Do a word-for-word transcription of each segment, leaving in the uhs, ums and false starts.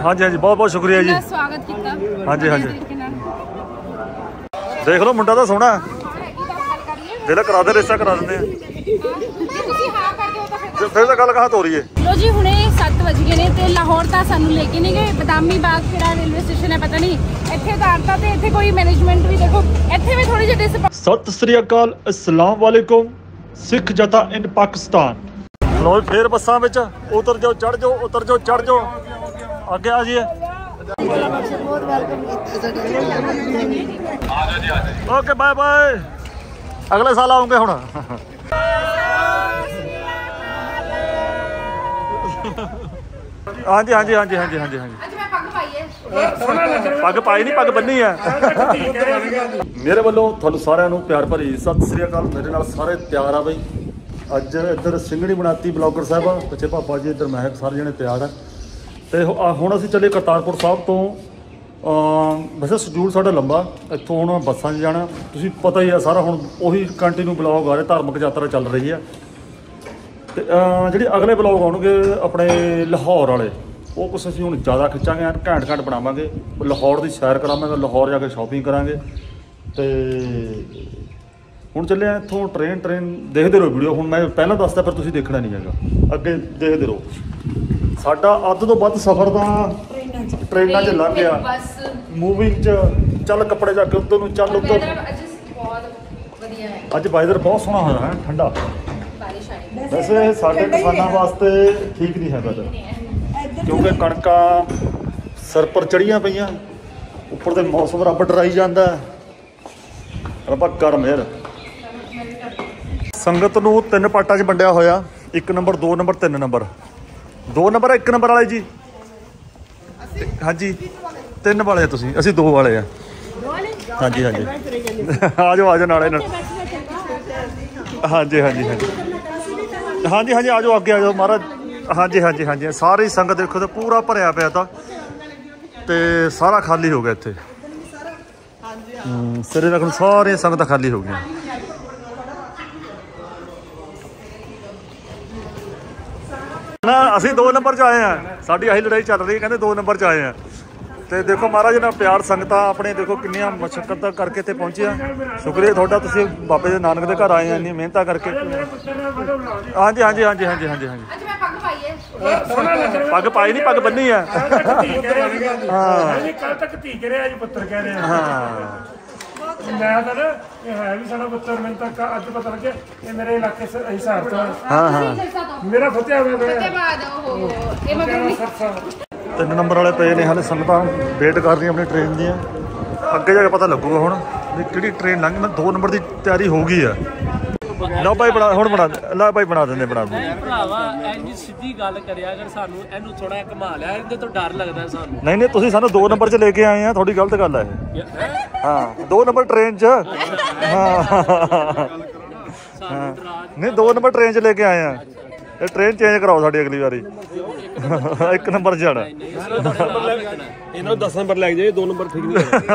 हाँ जी हाँ जी बहुत बहुत शुक्रिया जी। स्वागत किया। हाँ जी हाँ जी देख लो मुंडा तो सोहना दिल करा दे रिश्ता करा देंगे फिर तो गल कहाँ हो रही है। लो जी हुणे सत्त वज गए ने ते लाहौर तां सानू लेके नहीं गए। बदामी बाग किहड़ा रेलवे स्टेशन है पता नहीं, इत्थे उतारता ते इत्थे कोई मैनेजमेंट भी देखो इत्थे भी थोड़ी जी डिस। सत श्री अकाल अस्सलाम वालेकुम सिख जता इन पाकिस्तान। लो फिर बसा विच उतर जाओ चढ़ जाओ उतर जाओ चढ़ जाओ अगे आ जाइए। ओके बाय बाय अगले साल आऊंगे हुण। हाँ जी हाँ जी हाँ जी हाँ जी हाँ जी हाँ जी पग पाई नहीं पग बन्नी है। मेरे वालों तुहानू सारिਆਂ ਨੂੰ प्यार भरी सत श्री अकाल। मेरे नाल सारे तैयार आ बई। अज इधर सिंघणी बनाती ब्लॉगर साहब पिछे पापा जी इधर महक सारे जने तैयार है। तो हुण असीं चले करतारपुर साहब तो वैसे शेड्यूल साडा लंबा इत्थों हुण बसां 'च जाना तुसीं पता ही है सारा। हुण उही कंटिन्यू ब्लॉग आ रहे धार्मिक यात्रा चल रही है। तो ਜਿਹੜੇ अगले ब्लॉग आउणगे अपने लाहौर वाले वो कुछ असीं हुण ज़्यादा खिच्चांगे घैंट घैंट बनावांगे। लाहौर की सैर करावांगे लाहौर जाके शॉपिंग करांगे। तो हुण चले इत्थों ट्रेन ट्रेन देखते रहो वीडियो। हुण मैं पहला दसदा फिर तुसीं देखना नहीं हैगा अगे देखते रहो। साडा अद्ध तो वध सफ़र तां ट्रेनां 'च लंघ गया मूविंग 'च चल कपड़े जाके उधर नूं चल उधर। अज वाइदर बहुत सोहना होया है ठंडा। वैसे साढ़े किसानों वास्ते ठीक नहीं है वेदर क्योंकि कणकां सिर पर चढ़िया पईयां उपर तो मौसम रब डराई जाता है। रब्बा कर मेहर। संगत नूं तीन पार्टां 'च वंडिया होया एक नंबर दो नंबर तीन नंबर। दो नंबर एक नंबर वाले जी हाँ जी तीन वाले तुसीं असीं दो वाले हैं। हाँ जी हाँ जी आ जाओ आ जाओ नाले हाँ जी हाँ जी हाँ जी हाँ जी हाँ जी आ जाओ अगे आ जाओ महाराज। हाँ जी हाँ जी हाँ जी सारी संगत देखो तो पूरा भरिया पिया था तो सारा खाली हो गया इत्थे सिरे तक सारिया संगत खाली हो गई। ना असीं दो नंबर च आए हैं साडी आही लड़ाई चल रही है कहते दो नंबर च आए हैं। तो देखो महाराज ना प्यार संगत अपने देखो किन्नियां मशक्कत करके इत्थे पहुंचे। शुक्रिया थोड़ा तुसीं बाबे दे नानक दे घर आए हैं इन्नी मेहनत करके। हाँ जी हाँ जी हाँ जी हाँ जी हाँ जी हाँ जी पग पाई नहीं पग बन्नी है। तीन नंबर वाले पे ने हाले संगतां वेट कर रही अपनी ट्रेन दी। अगे जाके पता लगूगा हुण भी किहड़ी ट्रेन लंघ। मैं दो नंबर की तैयारी हो गई है। लो भाई बना हुण बना ला भाई बना देंगे बना देंगे भरावा इंज सीधी गल करिया अगर सानू इहनू थोड़ा घुमा लिया इहदे तो डर लगदा सानू। नहीं नहीं तुसीं सानू दो नंबर च लेके आए हैं थोड़ी गलत गल है। हाँ दो नंबर ट्रेन च हाँ नहीं दो नंबर ट्रेन च लेके आए हैं। ये ट्रेन चेंज कराओ साडी अगली बारी एक नंबर जाना इन्हों दस नंबर लैके जाए दो नंबर ठीक नहीं।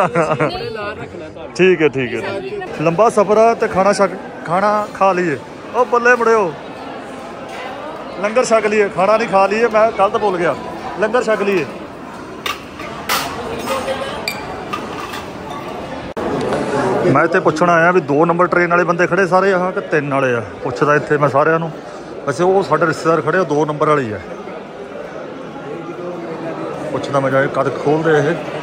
ठीक है ठीक है लंबा सफर है तो खाना छक खाना खा लीए ओ बल्ले मुड़ियो लंगर छक लिए खाना नहीं खा लिए मैं गलत बोल गया लंगर छक लिए। मैं इत्थे पुछण आया भी दो नंबर ट्रेन वाले बंदे खड़े सारे आ कि तीन वाले आ पुछदा इत्थे मैं सारिਆਂ ਨੂੰ। वैसे वो साढ़े रिश्तेदार खड़े दो नंबर वाली है पुछदा मैं जाके कद खोल दे।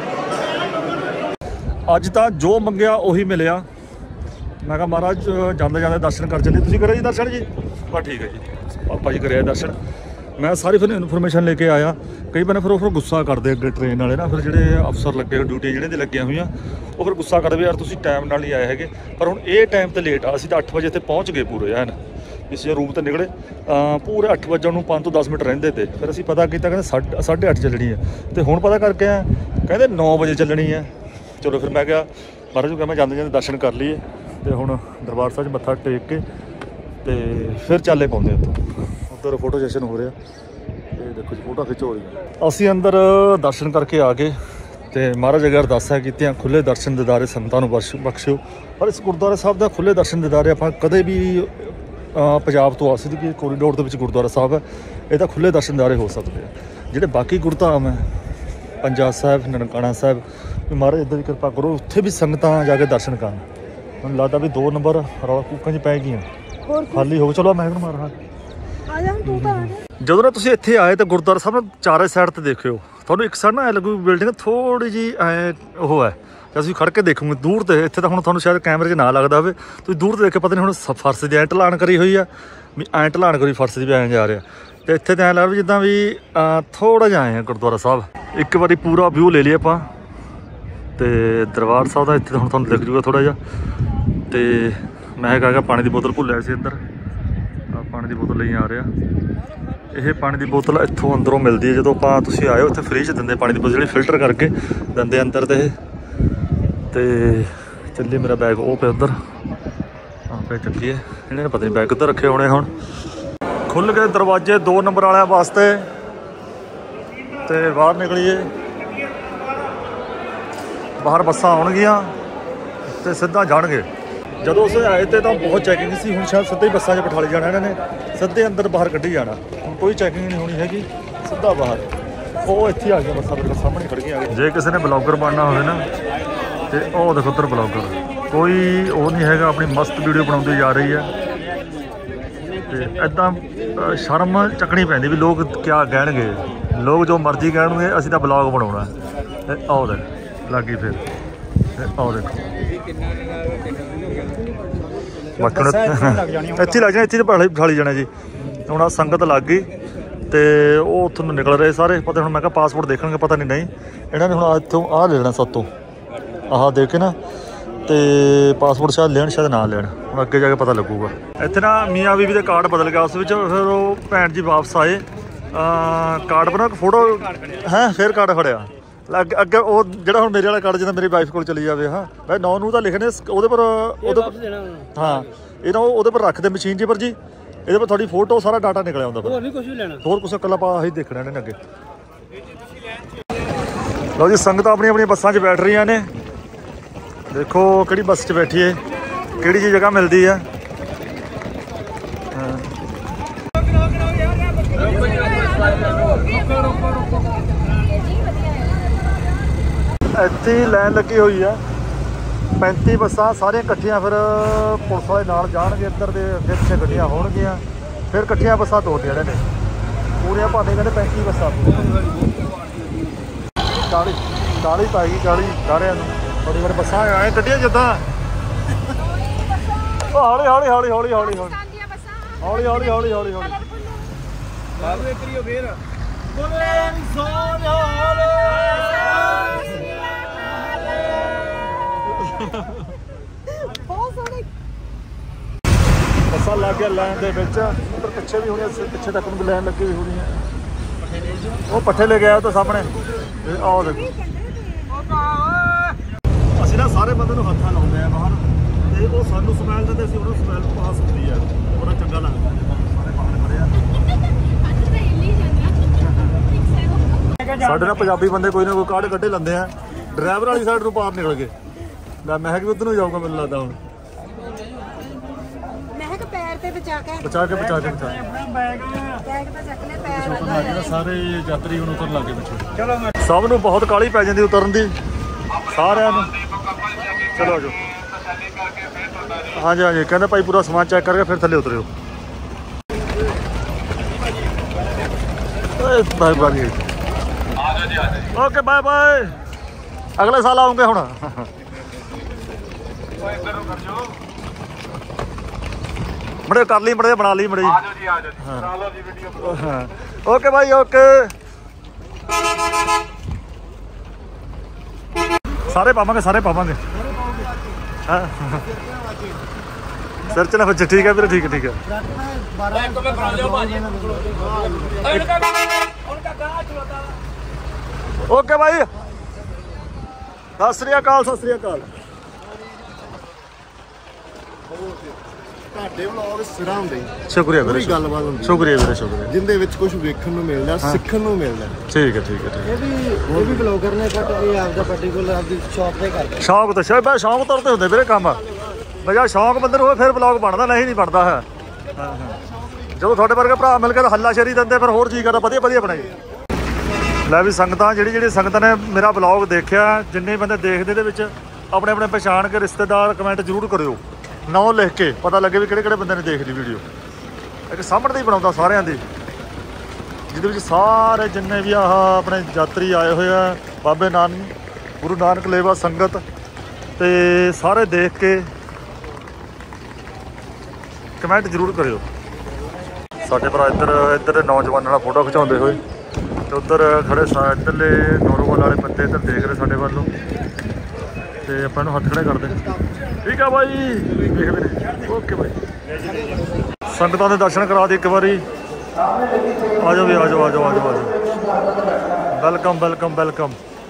अज तो जो मंगया उही मिलिया। मैं कहा महाराज जाते जाते दर्शन कर चलिए। तुसीं करे जी दर्शन जी बस ठीक है जी पापा जी करे दर्शन। मैं सारी फिर इन्फॉर्मेशन लेके आया। कई बार फिर फिर गुस्सा करते अगे ट्रेन वाले ना फिर जो अफसर लगे ड्यूटी जिहड़े लगे हुई वो फिर गुस्सा करते यार तुसीं टाइम नाल नहीं आए है। पर हुण ये टाइम तो लेट आ असीं तो अठ बजे इत्थे पहुँच गए पूरे है ना इस रूम तो निकले पूरे अठ बजन पाँच तो दस मिनट रेंदे थे। फिर असीं पता किया कहते साढ़े साढ़े अठ चलनी है तो हुण पता करके आए कहते नौ बजे चलनी है। चलो फिर मैं क्या महाराज को कहा मैं जाते जाते दर्शन कर लीए तो हुण दरबार साहिब मत्था टेक के तो फिर चाले पाउंदे उत्थों उधर फोटो सैशन हो रहा। ये देखो जी फोटो खिच हो रही है। असीं अंदर दर्शन करके आ गए तो महाराज अगर अरदासां कीतियां खुले दर्शन दीदारे संतां नूं बख्श बख्शिओ। पर इस गुरुद्वारा साहब का खुले दर्शन दीदारे आपां कदे भी पंजाब तो आ सकदी कि कोरीडोर दे विच गुरुद्वारा साहब है ये तो खुले दर्शन दीदारे हो सकते हैं। जिहड़े बाकी गुरधाम है ਪੰਜਾ ਸਾਹਿਬ, ਨਨਕਾਣਾ ਸਾਹਿਬ, ਵੀ ਮਹਾਰਾਜ ਇੱਦਾਂ ਦੀ ਕਿਰਪਾ ਕਰੋ ਉੱਥੇ ਵੀ ਸੰਗਤਾਂ ਜਾ ਕੇ ਦਰਸ਼ਨ ਕਰਨ। ਮੈਨੂੰ ਲੱਗਦਾ ਵੀ ਦੋ ਨੰਬਰ ਰੌਲਾ ਕੂਕਾਂ 'ਚ ਪੈ ਗਈਆਂ, ਖਾਲੀ ਹੋ। ਚਲੋ ਮੈਂ ਮਾਰ ਹਾਂ ਆ ਜਾ ਤੂੰ ਤਾਂ ਆ ਜਾ। ਜਦੋਂ ਨਾ ਤੁਸੀਂ ਇੱਥੇ ਆਏ ਤਾਂ ਗੁਰਦੁਆਰਾ ਸਾਹਿਬ ਨਾ ਚਾਰੇ ਸਾਈਡ ਤੇ ਦੇਖਿਓ, ਤੁਹਾਨੂੰ ਇੱਕ ਸਾਈਡ ਨਾ ਐ ਲੱਗੂ ਬਿਲਡਿੰਗ ਥੋੜ੍ਹੀ ਜਿਹੀ ਐ ਉਹ ਹੈ, ਜੇ ਤੁਸੀਂ ਖੜ੍ਹ ਕੇ ਦੇਖੋਗੇ ਦੂਰ ਤੇ। ਇੱਥੇ ਤਾਂ ਹੁਣ ਤੁਹਾਨੂੰ ਸ਼ਾਇਦ ਕੈਮਰੇ 'ਚ ਨਾ ਲੱਗਦਾ ਹੋਵੇ, ਤੁਸੀਂ ਦੂਰ ਤੇ ਦੇਖ ਕੇ ਪਤਾ ਨਹੀਂ ਹੁਣ ਫਰਸ਼ ਦੀ ਐਂ ਢਲਾਣ ਕਰੀ ਹੋਈ ਆ ਵੀ ਐਂ ਢਲਾਣ ਕਰੀ ਫਰਸ਼ ਦੀ ਵੀ ਐਂ ਜਾ ਰਿਹਾ। ਤੇ ਇੱਥੇ ਤਾਂ ਐਂ ਲੱਗਦਾ ਵੀ ਜਿੱਦਾਂ ਵੀ ਥੋੜ੍ਹਾ ਜਿਹਾ ਆਏ ਆ ਗੁਰਦੁਆਰਾ ਸਾਹਿਬ। ਇੱਕ ਵਾਰੀ ਪੂਰਾ ਵਿਊ ਲੈ ਲਈਏ ਆਪਾਂ ਤੇ ਦਰਬਾਰ ਸਾਹਿਬ ਦਾ। ਇੱਥੇ ਤਾਂ ਹੁਣ ਤੁਹਾਨੂੰ ਦਿਖ ਜੂਗਾ ਥੋੜ੍ਹਾ ਜਿਹਾ। ਤੇ ਮੈਂ ਕਹਾਂਗਾ ਪਾਣੀ ਦੀ ਬੋਤਲ ਭੁੱਲਿਆ ਸੀ ਇੱਧਰ, ਪਾਣੀ ਦੀ ਬੋਤਲ ਲਈ ਆ ਰਿਹਾ। ਇਹ ਪਾਣੀ ਦੀ ਬੋਤਲ ਇੱਥੋਂ ਅੰਦਰੋਂ ਮਿਲਦੀ ਹੈ, ਜਦੋਂ ਆਪਾਂ ਤੁਸੀਂ ਆਏ ਹੋ ਇੱਥੇ ਫ੍ਰੀ 'ਚ ਦਿੰਦੇ ਪਾਣੀ ਦੀ ਬੋਤਲ, ਜਿਹੜੀ ਫਿਲਟਰ ਕਰਕੇ ਦਿੰਦੇ ਅੰਦਰ। ਤੇ ਤੇ ਚੱਲੀ ਮੇਰਾ ਬੈਗ ਉਹ ਪਿਆ ਉੱਧਰ, ਆਪੇ ਚੱਕੀਏ। ਇਹਨਾਂ ਨੇ ਪਤਾ ਨਹੀਂ ਬੈਗ ਕਿੱਧਰ ਰੱਖੇ ਹੋਣੇ। ਹੁਣ ਖੁੱਲ੍ਹ ਗਏ ਦਰਵਾਜ਼ੇ ਦੋ ਨੰਬਰ ਵਾਲਿਆਂ ਵਾਸਤੇ ਤੇ ਬਾਹਰ ਨਿਕਲੀਏ। ਬਾਹਰ ਬੱਸਾਂ ਆਉਣਗੀਆਂ ਤੇ ਸਿੱਧਾ ਜਾਣਗੇ। ਜਦੋਂ ਅਸੀਂ ਆਏ ਤੇ ਤਾਂ ਬਹੁਤ ਚੈਕਿੰਗ ਸੀ, ਹੁਣ ਸ਼ਾਇਦ ਸਿੱਧੇ ਹੀ ਬੱਸਾਂ 'ਚ ਬਿਠਾ ਲਈ ਜਾਣਾ ਇਹਨਾਂ ਨੇ, ਸਿੱਧੇ ਅੰਦਰ ਬਾਹਰ ਕੱਢੀ ਜਾਣਾ। ਹੁਣ ਕੋਈ ਚੈਕਿੰਗ ਨਹੀਂ ਹੋਣੀ ਹੈਗੀ, ਸਿੱਧਾ ਬਾਹਰ। ਉਹ ਇੱਥੇ ਆ ਗਈਆਂ ਬੱਸਾਂ, ਮੇਰੇ ਸਾਹਮਣੇ ਖੜ ਗਈਆਂ। ਜੇ ਕਿਸੇ ਨੇ ਬਲੌਗਰ ਬਣਨਾ ਹੋਵੇ ਨਾ ਤੇ ਉਹ ਦੇਖੋ ਉੱਧਰ ਬਲੌਗਰ, ਕੋਈ ਉਹ ਨਹੀਂ ਹੈਗਾ, ਆਪਣੀ ਮਸਤ ਵੀਡੀਓ ਬਣਾਉਂਦੀ ਜਾ ਰਹੀ ਹੈ। ਤੇ ਇੱਦਾਂ ਸ਼ਰਮ ਚੱਕਣੀ ਪੈਂਦੀ ਵੀ ਲੋਕ ਕਿਆ ਕਹਿਣਗੇ, ਲੋਕ ਜੋ ਮਰਜ਼ੀ ਕਹਿਣਗੇ, ਅਸੀਂ ਤਾਂ ਬਲੌਗ ਬਣਾਉਣਾ। ਤੇ ਆਓ ਦੇਖ ਲੱਗੀ ਫਿਰ, ਆਓ ਦੇਖੋ ਬਾਕੀ ਇੱਥੇ ਲੱਗ ਜਾਣਾ, ਇੱਥੇ ਬਿਠਾਲੀ ਜਾਣਾ ਜੀ। ਹੁਣ ਆਹ ਸੰਗਤ ਲੱਗ ਗਈ ਤੇ ਉਹ ਉੱਥੋਂ ਨਿਕਲ ਰਹੇ ਸਾਰੇ। ਪਤਾ ਹੁਣ ਮੈਂ ਕਿਹਾ ਪਾਸਪੋਰਟ ਦੇਖਣਗੇ, ਪਤਾ ਨਹੀਂ ਨਹੀਂ ਇਹਨਾਂ ਨੇ ਹੁਣ ਇੱਥੋਂ ਆਹ ਲੈ ਲੈਣਾ ਸਾਤੋਂ, ਆਹ ਦੇਖ ਕੇ ਨਾ। ਤੇ ਪਾਸਪੋਰਟ ਸ਼ਾਇਦ ਲੈਣ ਸ਼ਾਇਦ ਨਾ ਲੈਣ, ਹੁਣ ਅੱਗੇ ਜਾ ਕੇ ਪਤਾ ਲੱਗੂਗਾ। ਇੱਥੇ ਨਾ ਮੀਆਂ ਬੀਬੀ ਦੇ ਕਾਰਡ ਬਦਲ ਗਿਆ ਉਸ ਵਿੱਚ, ਫਿਰ ਉਹ ਭੈਣ ਜੀ ਵਾਪਸ ਆਏ। ਕਾਰਡ ਬਣਾ ਕੇ ਫੋਟੋ ਹੈਂ ਫਿਰ ਕਾਰਡ ਫੜਿਆ ਅੱਗੇ ਅੱਗੇ ਉਹ ਜਿਹੜਾ ਹੁਣ ਮੇਰੇ ਵਾਲਾ ਕਾਰਡ ਜਿੱਦਾਂ ਮੇਰੀ ਵਾਈਫ ਕੋਲ ਚਲੀ ਜਾਵੇ। ਹਾਂ ਮੈਂ ਨੌ ਨੂੰ ਤਾਂ ਲਿਖਣੇ ਉਹਦੇ ਪਰ, ਉਹਦੇ ਹਾਂ ਇਹ ਨਾ ਉਹਦੇ ਪਰ ਰੱਖਦੇ ਮਸ਼ੀਨ ਜੀ ਪਰ ਜੀ, ਇਹਦੇ ਪਰ ਤੁਹਾਡੀ ਫੋਟੋ ਸਾਰਾ ਡਾਟਾ ਨਿਕਲਿਆ ਹੁੰਦਾ। ਹੋਰ ਨਹੀਂ ਕੁਝ ਵੀ ਲੈਣਾ, ਹੋਰ ਕੁਛ ਇਕੱਲਾ ਪਾ ਆਹੀ ਦੇਖਣਾ ਇਹਨਾਂ ਨੇ ਅੱਗੇ। ਲਓ ਜੀ ਸੰਗਤਾਂ ਆਪਣੀਆਂ ਆਪਣੀਆਂ ਬੱਸਾਂ 'ਚ ਬੈਠ ਰਹੀਆਂ ਨੇ। ਦੇਖੋ ਕਿਹੜੀ ਬੱਸ 'ਚ ਬੈਠੀਏ, ਕਿਹੜੀ ਜੀ ਜਗ੍ਹਾ ਮਿਲਦੀ ਆ। ਇੱਥੇ ਹੀ ਲਾਈਨ ਲੱਗੀ ਹੋਈ ਆ, ਪੈਂਤੀ ਬੱਸਾਂ ਸਾਰੀਆਂ ਇਕੱਠੀਆਂ। ਫਿਰ ਪੁਲਿਸ ਵਾਲੇ ਨਾਲ ਜਾਣਗੇ, ਇੱਧਰ ਦੇ ਅੱਗੇ ਪਿੱਛੇ ਗੱਡੀਆਂ ਹੋਣਗੀਆਂ, ਫਿਰ ਇਕੱਠੀਆਂ ਬੱਸਾਂ ਤੋਰਦੀਆਂ ਨੇ ਪੂਰੀਆਂ ਭਾਵੇਂ ਕਹਿੰਦੇ ਪੈਂਤੀ ਬੱਸਾਂ। ਚਾਲੀ ਚਾਲੀ ਪੈ ਗਈ, ਚਾਲੀ ਸਾਰਿਆਂ ਨੂੰ ਬੜੀ ਬੜੀ ਬੱਸਾਂ ਆਏ ਗੱਡੀਆਂ ਜਿੱਦਾਂ। ਉਹ ਹੌਲੀ ਹੌਲੀ ਹੌਲੀ ਹੌਲੀ ਹੌਲੀ ਹੌਲੀ ਹੌਲੀ ਹੌਲੀ ਹੌਲੀ ਹੌਲੀ ਹੌਲੀ ਬੱਸਾਂ ਲੱਗ ਗਿਆ ਲਾਈਨ ਦੇ ਵਿੱਚ। ਉੱਧਰ ਪਿੱਛੇ ਵੀ ਹੋਣੀ, ਪਿੱਛੇ ਤੱਕ ਨੂੰ ਵੀ ਲਾਈਨ ਲੱਗੀ ਵੀ ਹੋਣੀ ਹੈ। ਉਹ ਪੱਠੇ ਲੈ ਕੇ ਆਇਆ ਤਾਂ ਸਾਹਮਣੇ, ਆਓ ਦੇਖੋ। ਅਸੀਂ ਨਾ ਸਾਰੇ ਬੰਦੇ ਨੂੰ ਹੱਥਾਂ ਲਾਉਂਦੇ ਆ ਬਾਹਰ, ਤੇ ਉਹ ਸਾਨੂੰ ਸਮੈਲ ਦਿੰਦੇ, ਅਸੀਂ ਉਹਨਾਂ ਨੂੰ ਸਮੈਲ ਪਾਸ ਹੁੰਦੀ ਆ, ਬੜਾ ਚੰਗਾ ਲੱਗਦਾ। ਸਾਰੇ ਬਾਹਰ ਖੜੇ ਆ। ਸਾਡੇ ਨਾਲ ਪੰਜਾਬੀ ਬੰਦੇ ਕੋਈ ਨਾ ਕੋਈ ਕਾਢ ਕੱਢੇ ਲੈਂਦੇ ਆ, ਡਰਾਈਵਰ ਵਾਲੀ ਸਾਈਡ ਨੂੰ ਪਾਰ ਨਿਕਲ ਗਏ। ਮੈਂ ਕਿ ਉੱਧਰ ਨੂੰ ਜਾਊਗਾ ਮੈਨੂੰ ਲੱਗਦਾ ਹੁਣ। ਮੈਂ ਕਿ ਪੈਰ ਤੇ ਬਚਾ ਕੇ ਬਚਾ ਕੇ ਬਚਾ ਕੇ ਬਚਾ ਆਪਣਾ ਬੈਗ ਬੈਗ ਤਾਂ ਚੱਕ ਲੈ, ਪੈਰ ਸਾਰੇ ਯਾਤਰੀ ਹੁਣ ਉਤਰਨ ਲੱਗੇ ਪਿੱਛੇ। ਚਲੋ ਸਭ ਨੂੰ ਬਹੁਤ ਕਾਹਲੀ ਪੈ ਜਾਂਦੀ ਉਤਰਨ ਦੀ, ਸਾਰਿਆਂ ਨੂੰ। ਚਲੋ ਆਜੋ। ਹਾਂਜੀ ਹਾਂਜੀ ਕਹਿੰਦੇ ਭਾਈ ਪੂਰਾ ਸਮਾਨ ਚੈੱਕ ਕਰਕੇ ਫਿਰ ਥੱਲੇ ਉਤਰਿਓ। Bye bye, okay bye bye, ਅਗਲੇ ਸਾਲ ਆਉਂਗੇ ਹੁਣ। ਮੜੇ ਕਰ ਲਈ, ਮੜੇ ਬਣਾ ਲਈ, ਮੜੇ ਓਕੇ ਬਾਈ ਓਕੇ। ਸਾਰੇ ਪਾਵਾਂਗੇ, ਸਾਰੇ ਪਾਵਾਂਗੇ। ਸਿਰ ਚ ਨਾ ਬੱਚੇ, ਠੀਕ ਹੈ ਵੀਰੇ, ਠੀਕ ਹੈ ਠੀਕ ਹੈ। ਓਕੇ ਬਾਈ, ਸਤਿ ਸ੍ਰੀ ਅਕਾਲ, ਸਤਿ ਸ੍ਰੀ ਅਕਾਲ। ਤੁਹਾਡੇ ਵਲੌਗ ਸਿਰਾਂ ਹੁੰਦੇ, ਸ਼ੁਕਰੀਆ ਵੀਰੇ, ਗੱਲਬਾਤ ਹੁੰਦੀ, ਸ਼ੁਕਰੀਆ ਵੀਰੇ, ਸ਼ੁਕਰੀਆ। ਜਿੰਦੇ ਵਿੱਚ ਕੁਝ ਵੇਖਣ ਨੂੰ ਮਿਲਦਾ, ਸਿੱਖਣ ਨੂੰ ਮਿਲਦਾ। ਠੀਕ ਹੈ ਠੀਕ ਹੈ ਠੀਕ ਹੈ। ਇਹ ਵੀ ਇਹ ਵੀ ਬਲੌਗਰ ਨੇ, ਬਟ ਇਹ ਆਪਦਾ ਪਾਰਟਿਕੂਲਰ ਆਪਦੀ ਸ਼ੌਪ ਤੇ ਕਰਦੇ। ਸ਼ੌਕ ਤਾਂ ਸ਼ਾਇਦ ਬਈ ਸ਼ੌਕ ਤੌਰ ਤੇ ਹੁੰਦੇ ਵੀਰੇ ਕੰਮ। ਬਜਾ ਸ਼ੌਕ ਬੰਦੇ ਨੂੰ ਹੋਵੇ ਫਿਰ ਬਲੌਗ ਬਣਦਾ, ਨਹੀਂ ਨਹੀਂ ਬਣਦਾ ਹੈ। ਜਦੋਂ ਤੁਹਾਡੇ ਵਰਗੇ ਭਰਾ ਮਿਲ ਕੇ ਹੱਲਾ ਸ਼ੇਰੀ ਦਿੰਦੇ, ਫਿਰ ਹੋਰ ਜੀ ਕਰਦਾ ਵਧੀਆ ਵਧੀਆ ਬਣਾਈ। ਲੈ ਵੀ ਸੰਗਤਾਂ ਜਿਹੜੀ ਜਿਹੜੀ ਸੰਗਤਾਂ ਨੇ ਮੇਰਾ ਬਲੌਗ ਦੇਖਿਆ, ਜਿੰਨੇ ਬੰਦੇ ਦੇਖਦੇ ਇਹਦੇ ਵਿੱਚ ਆਪਣੇ ਆਪਣੇ ਪਛਾਣ ਕੇ ਰਿਸ਼ਤੇਦਾਰ ਕਮੈਂਟ ਜ਼ਰੂਰ ਕਰਿਓ, ਨਾਂ ਲਿਖ ਕੇ ਪਤਾ ਲੱਗੇ ਵੀ ਕਿਹੜੇ ਕਿਹੜੇ ਬੰਦੇ ਨੇ ਦੇਖ ਲਈ ਵੀਡੀਓ। ਇੱਕ ਸਾਹਮਣੇ ਹੀ ਬਣਾਉਂਦਾ ਸਾਰਿਆਂ ਦੀ, ਜਿਹਦੇ ਵਿੱਚ ਸਾਰੇ ਜਿੰਨੇ ਵੀ ਆਹ ਆਪਣੇ ਯਾਤਰੀ ਆਏ ਹੋਏ ਆ, ਬਾਬੇ ਨਾਨਕ ਗੁਰੂ ਨਾਨਕ ਲੇਵਾ ਸੰਗਤ, ਤੇ ਸਾਰੇ ਦੇਖ ਕੇ ਕਮੈਂਟ ਜ਼ਰੂਰ ਕਰਿਓ। ਸਾਡੇ ਭਰਾ ਇੱਧਰ ਇੱਧਰ ਦੇ ਨੌਜਵਾਨਾਂ ਨਾਲ ਫੋਟੋ ਖਿਚਾਉਂਦੇ ਹੋਏ, ਤੇ ਉੱਧਰ ਖੜੇ ਸਾ ਇੱਧਰਲੇ ਨੌਰੋਵਾਲ ਵਾਲੇ ਬੰਦੇ ਇੱਧਰ ਦੇਖ ਰਹੇ ਸਾਡੇ ਵੱਲੋਂ, ਤੇ ਆਪਾਂ ਇਹਨੂੰ ਹੱਥ ਖੜੇ ਕਰਦੇ। ਠੀਕ ਆ ਬਾਈ, ਦੇਖਦੇ ਨੇ। ਓਕੇ ਬਾਈ, ਸੰਗਤਾਂ ਦੇ ਦਰਸ਼ਨ ਕਰਾ ਦੇ ਇੱਕ ਵਾਰੀ। ਆ ਜਾਓ ਵੀ, ਆ ਜਾਓ ਆ ਜਾਓ ਆ ਜਾਓ ਆ ਜਾਓ। Welcome welcome welcome.